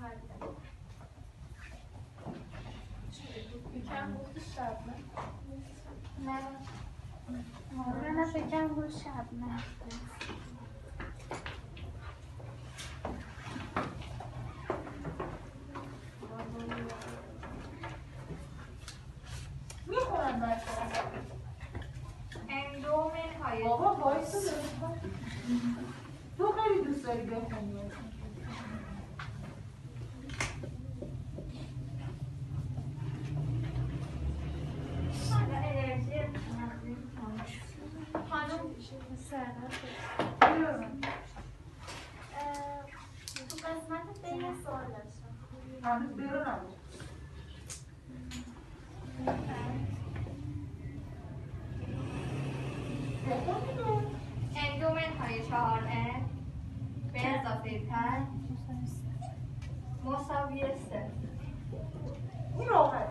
یکم بود شب نه؟ نه فکرم بود شب نه. میخونم بچه اندو منهای بابا بایستو تو خیلی دوست داری بخونی. تو قسمت بین سوال داشتم. هنوز بیرون نبود. اندو منهای 4n به اضافه 5 مساوی 3. این راحت.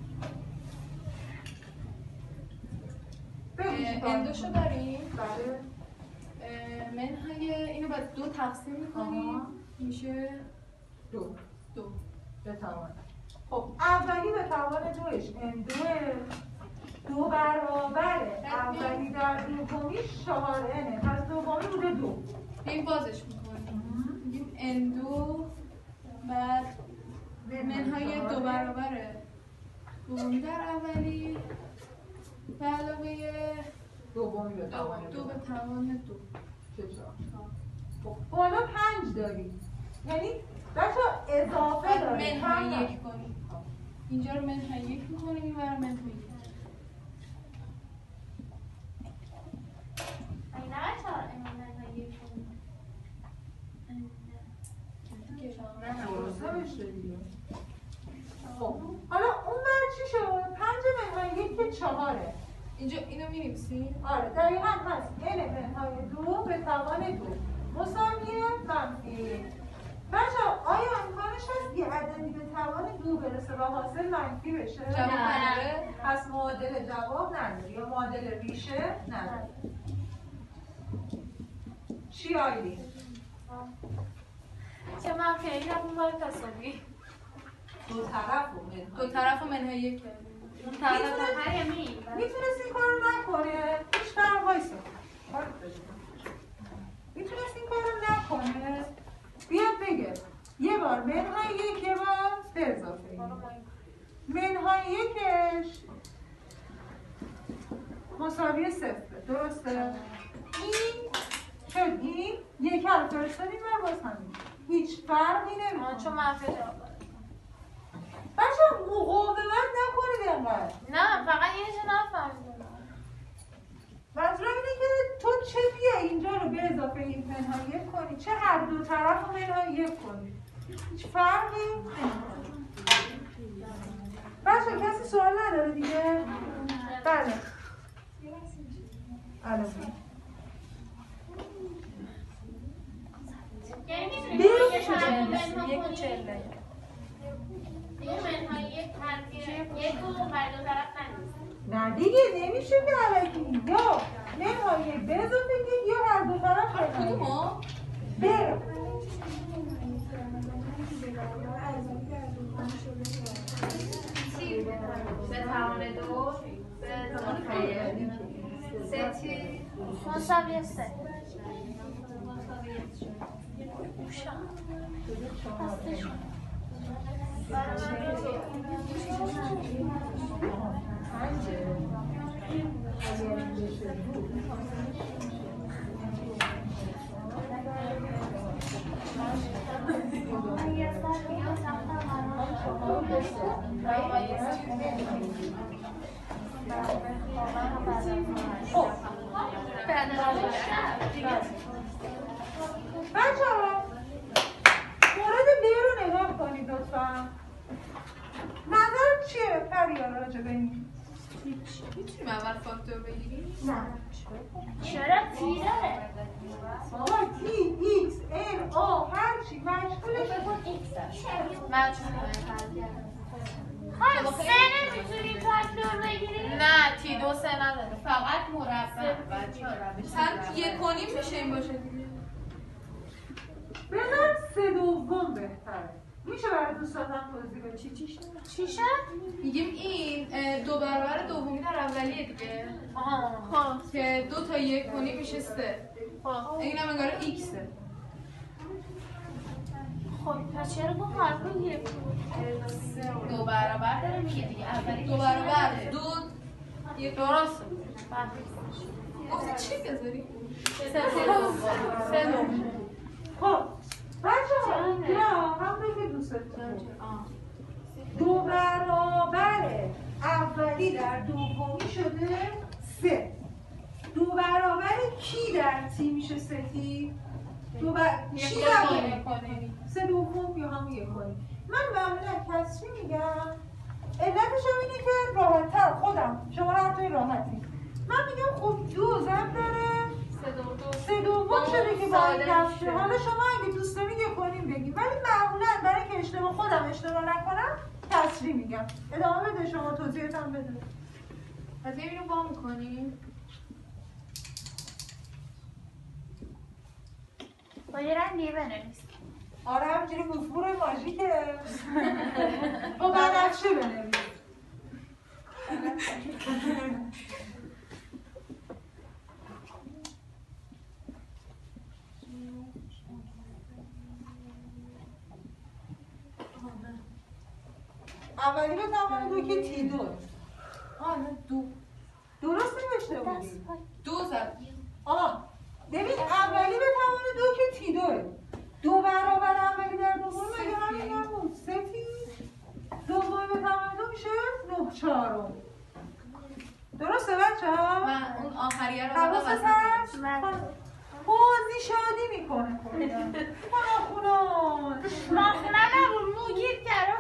اندوشو داریم؟ بله. منهای اینو بعد 2 تقسیم میکنیم میشه 2 به توان. خب اولی به توان 2ش n2 2 برابر اولی در دومی 4n، پس دومی بوده 2. این بازش میکنیم میگیم اندو بعد منهای 2 برابر دومی در اولی به علاوه دومی به توان 2 به توان 2. خب بالا 5 داریم، یعنی بچه اضافه داریم. منهای 1 کنیم. اینجا رو منهای 1 میکنیم این برای منهای 1. این نه چهار این منهای 1 کنیم. خب حالا اون بر چی شد؟ 5 منهای 1 که 4. اینجا اینو می‌نویسیم؟ آره دقیقاً هست. n منهای 2 به توان 2 مساوی منفی 1. بچه آیا امکانش هست یه عددی به توان 2 برسه و حاصل منفی بشه؟ جواب نداره. پس معادل جواب نداره یا معادل ریشه نداره. چی آیدی؟ چه منفی این هم باید تصابی دو طرف و منهای یک میتونست این کار رو نکنه هیچ فرق وایسا میتونست این کار رو نکنه بیاد بگه یه بار منهای یک یه بار به اضافه منهای یکش مساوی صفره درسته؟ این شد این یک رو فرستادیم و باز همین هیچ فرقی نمیکنه چون منفی جواب بچه مقاومت نکنید انقدر نه فقط اینشو نفهمیدم منظورم اینه که تو چه بیا اینجا رو به اضافه این منهای یک کنی چه هر دو طرف رو منهای یک کنی هیچ فرقی نمیکنه بچه کسی سوال نداره دیگه؟ بله یکی چله دیگه منهای یک یک و بر دو طرف نمیشه نه دیگه نمیشه که علکی یا منهای یک به اضافه یک یا هر دو طرف کدومو؟ برو به توان 2 به توان 3 چی؟ مساوی 3 بچه‌ها مورد B رو نگاه کنید لطفا نظر چیه پریان راجع به این؟ میتونیم اول فاکتور بگیریم؟ نه چرا تی داره؟ بابا T, X, N, O هر چی مشغولش خب 3 نمیتونیم فاکتور بگیریم؟ نه تی 2 3 نداره فقط مربع بچه‌ها روش هم یک و نیم میشه این باشه دیگه بذار 3 دوم بهتره میشه برای دوستانم توضیح بدی چی شد؟ میگیم این 2 برابر دومی در اولیه دیگه خب که 2 تا 1 و نیم میشه 3 اینم انگار ایکسه خب پس چرا با حرف یک 2 برابر داره میگه دیگه اولی 2 برابر 2 1 درست گفتی چی بذاری؟ 3 دوم خب بچه‌ها یا همونی که دوستتون 2 برابر اولی در دومی شده 3 2 برابر کی در تی میشه 3 تی؟ چی زمینه؟ 3 دوم یا همون 1 کنیم من معمولا کسری میگم علتش هم اینه که راحت‌تر خودم شما حتی راحتی من میگم خب 2 ضرب داره 3 دوم شده که باید کسره حالا شما اگه دوست دارید 1 کنیم بگیم ولی معمولا برای که اشتباه خودم اشتباه نکنم کسری میگم ادامه بده شما توضیحتم بده از اینو با میکنیم با یه رنگی بنویس آره همینجوری بوفور ماژیکه با بنفشه بنویس اولی به توان 2 که تی 2 نه 2 درست نوشته بودی 2 زد ببین اولی به توان 2 که تی 2 برابر اولی در دوم مگه همین نبود 3 تی دومی به توان 2 میشه 9 چهارم درسته بچه‌ها؟ من اون آخریه رو حواست هست؟ خوزی شادی میکنه خونان مخنه نبود موگیر کرد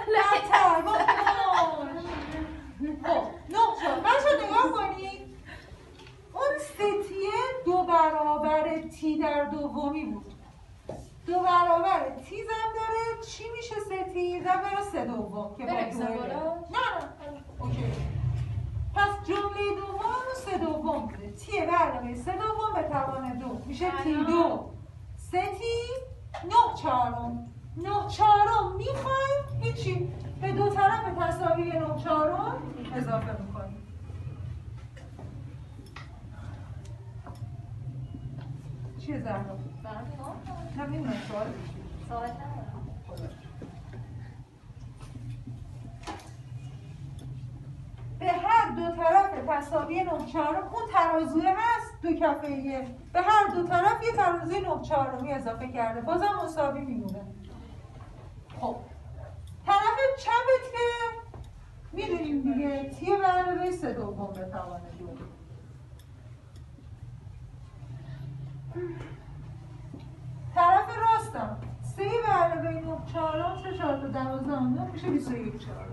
خب 9 چهارم بچه نگاه کنید اون 3 تیه 2 برابر تی در دومی بود 2 برابر تی ضرب چی میشه ستی؟ ضرب برای 3 دوم که با دوه. نه اوکی. پس جمله دوم رو 3 دوم بوده. تی به علاوه 3 دوم به توان 2 میشه تی 2 ستی 9 چهارم. 9 چهارم میخوایم هیچی به دو طرف تساوی 9 چهارم اضافه میکنیم. چیه زهرا؟ نمیدونم سوال به هر دو طرف تساوی 9 چهارم اون ترازوه هست دو کفه‌ایه به هر دو طرف یه ترازوی 9 چهارمی اضافه کرده بازم مساوی میمونه. خب طرف چپت که میدونیم دیگه تی به علاوه 3 دوم به توان 2. طرف راستم 3 به علاوه 9 چهارم 3 4 تا 12 میشه 21 چهارم.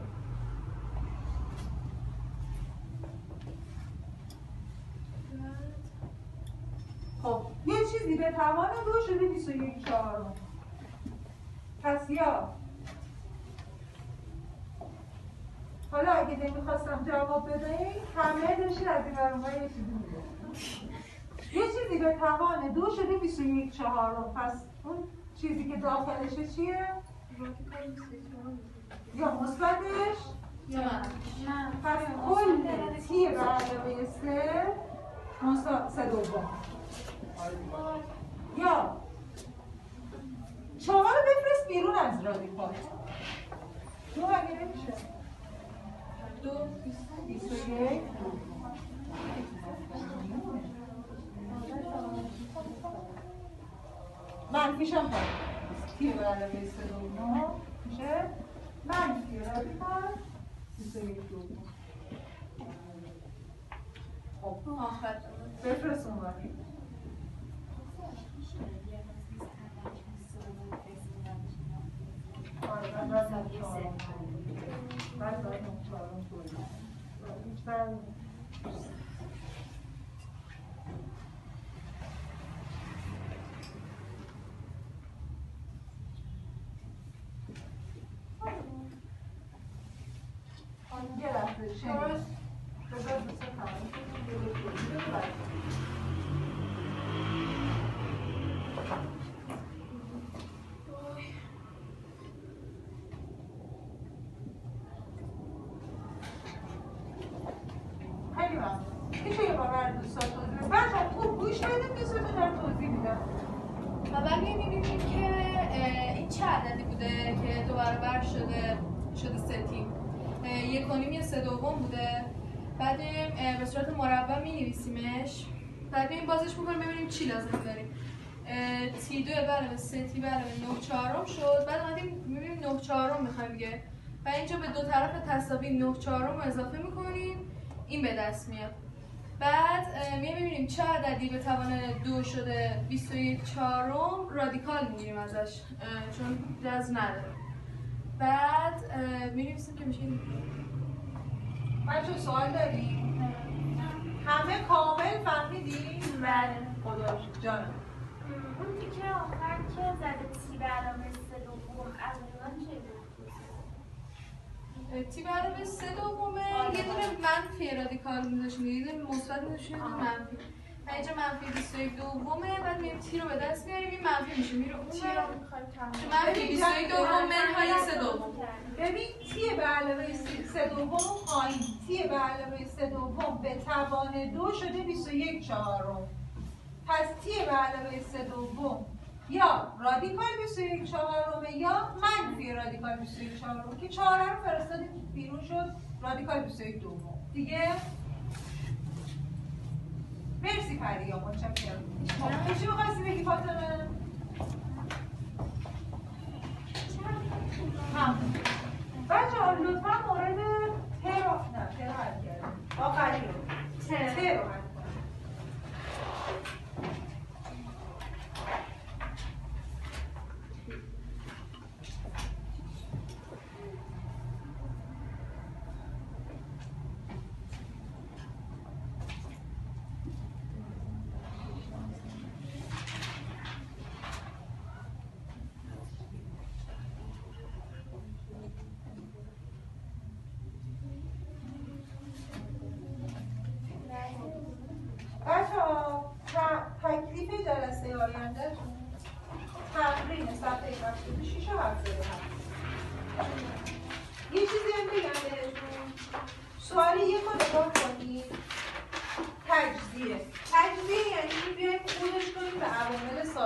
خب یه چیزی به توان 2 شده 21 چهارم. پس یا حالا اگه نمیخواستم جواب بدهیم همه داشتید از این برمای یه چیزی میده یه چیزی به توان 2 شده 21 چهارم. پس اون چیزی که داخلشه چیه؟ یا مثبتش یا منفیش. پس کل تی به علاوه 3 دوم یا 4 بفرست بیرون از رادیکال. 2 اگه نمیشه 2 21 منفیش هم پاید تی به علاوه 3 دوم میشه منفی رادیکال 21 دوم. خب بفرست اون وقتی یه لحظه شنید بذار دوسته تمام خیلی ممنون. میشه یه بار برای دوستان توضیح بدید؟ بچه‌ها خوب گوش بدید دوستتون دارم توضیح میدم. و بعد می‌بینیم که این چه عددی بوده که دو برابر شده ستی. 1.5 3 دوم بوده. بعد به صورت مربع می‌نویسیمش. بعد این بازش می‌کنیم ببینیم چی لازم داریم. تی 2 به علاوه 3 تی به علاوه 9 چهارم شد. بعد اومدیم می‌بینیم 9 چهارم می‌خوایم دیگه. و اینجا به دو طرف تساوی 9 چهارم رو اضافه می‌کنیم. این به دست میاد. بعد می‌بینیم چه عددی به توان 2 شده 21 چهارم رادیکال می‌گیریم ازش چون جذر نداره. بعد می‌نویسیم که میشه بچه‌ها سوال داریم؟ همه کامل فهمیدین؟ بله. خدا شکر جانم. اون تیکه آخر که زده تی به علاوه 3 دوم از من چه بود؟ تی به علاوه 3 دومه یه دونه منفی رادیکال می‌ذاشیم یه دونه مثبت می‌ذاشیم منفی. اینجا منفی 21 دومه بعد می‌ریم تی رو به دست میاریم این منفی میشه میره اون تی رو می‌خوایم تمام منفی 21 دوم منهای 3 دوم. ببین تی به علاوه 3 دوم پایین تی به علاوه 3 دوم به توان 2 شده 21 چهارم. پس تی به علاوه 3 دوم یا رادیکال 21 چهارمه یا منفی رادیکال 21 چهارم که 4 رو فرستادیم بیرون شد رادیکال 21 دوم دیگه. مرسی پریا متشکرم. چی می‌خواستی بگی فاطمه؟ بچه‌ها لطفاً مورد ت رو حل کردیم. آخری رو ت رو حل کنیم.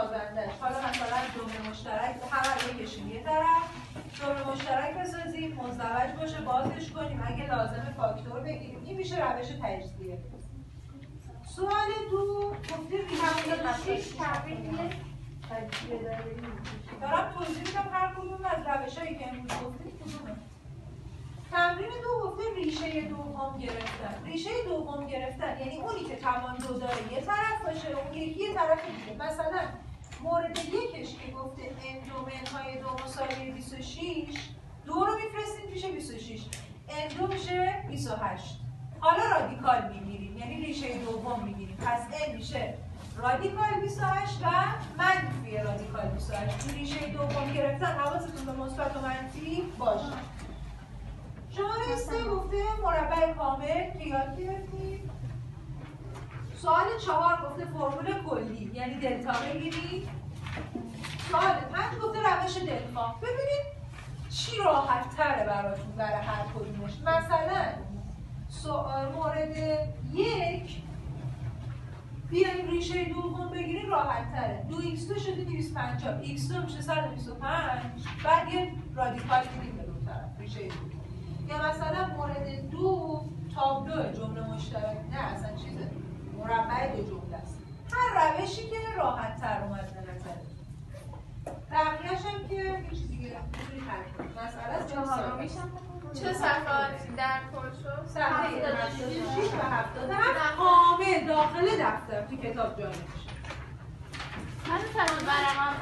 جابندش. حالا مثلا جمله مشترک هر یکشون یه طرف جمله مشترک بسازیم، مزدوج باشه، بازش کنیم، اگه لازمه فاکتور بگیریم. این میشه روش تجزیه. سوال 2 گفته ریشه 6 تمرین تجزیه دارم توضیح میدم هر کدوم از روش‌هایی که امروز گفتیم کدومه. تمرین 2 گفته ریشه دوم گرفتن. ریشه دوم گرفتن یعنی اونی که توان 2 داره یه طرف باشه، اون یکی یه طرف دیگه. مثلا مورد یکش که گفته n دو منهای 2 مساوی 26، 2 رو میفرستیم پیش 26، n 2 میشه 28. حالا رادیکال میگیریم، یعنی ریشه دوم میگیریم. پس n میشه رادیکال 28 و منفی رادیکال 28. این ریشه دوم گرفتن حواستون به مثبت و منفی باشه. شماره 3 گفته مربع کامل که یاد گرفتیم. سوال 4 گفته فرمول کلی یعنی دلتا بگیرید. سوال 5 گفته روش دلخواه. ببینید چی راحت تره براتون برای هر کدومش. مثلا سوال مورد 1 بیایم ریشه دوم بگیریم راحت تره. 2x2 شده 250، x2 میشه 125. بعد یه رادیکال میدیم به دو طرف ریشه دوم. یا مثلا مورد 2 تابلو جمله مشترک، نه اصلا چیزه مربع دو جمله است. هر روشی که راحت تر اومد به نظر. بقیه‌اش هم که یه چیز دیگه میتونی حل کنی. مثلا چه صفحاتی در کل شد؟ صفحه 76 و 77 کامل داخل دفتر تو کتاب جا میشه. من میتونم برام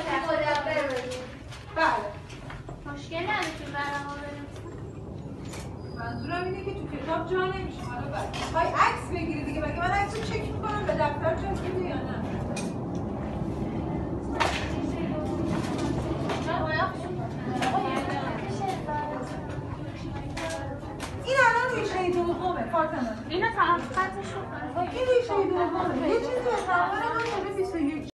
بله. مشکل نداشتیم برام بریم. منظورم اینه که تو کتاب جا نمیشه. حالا بعد.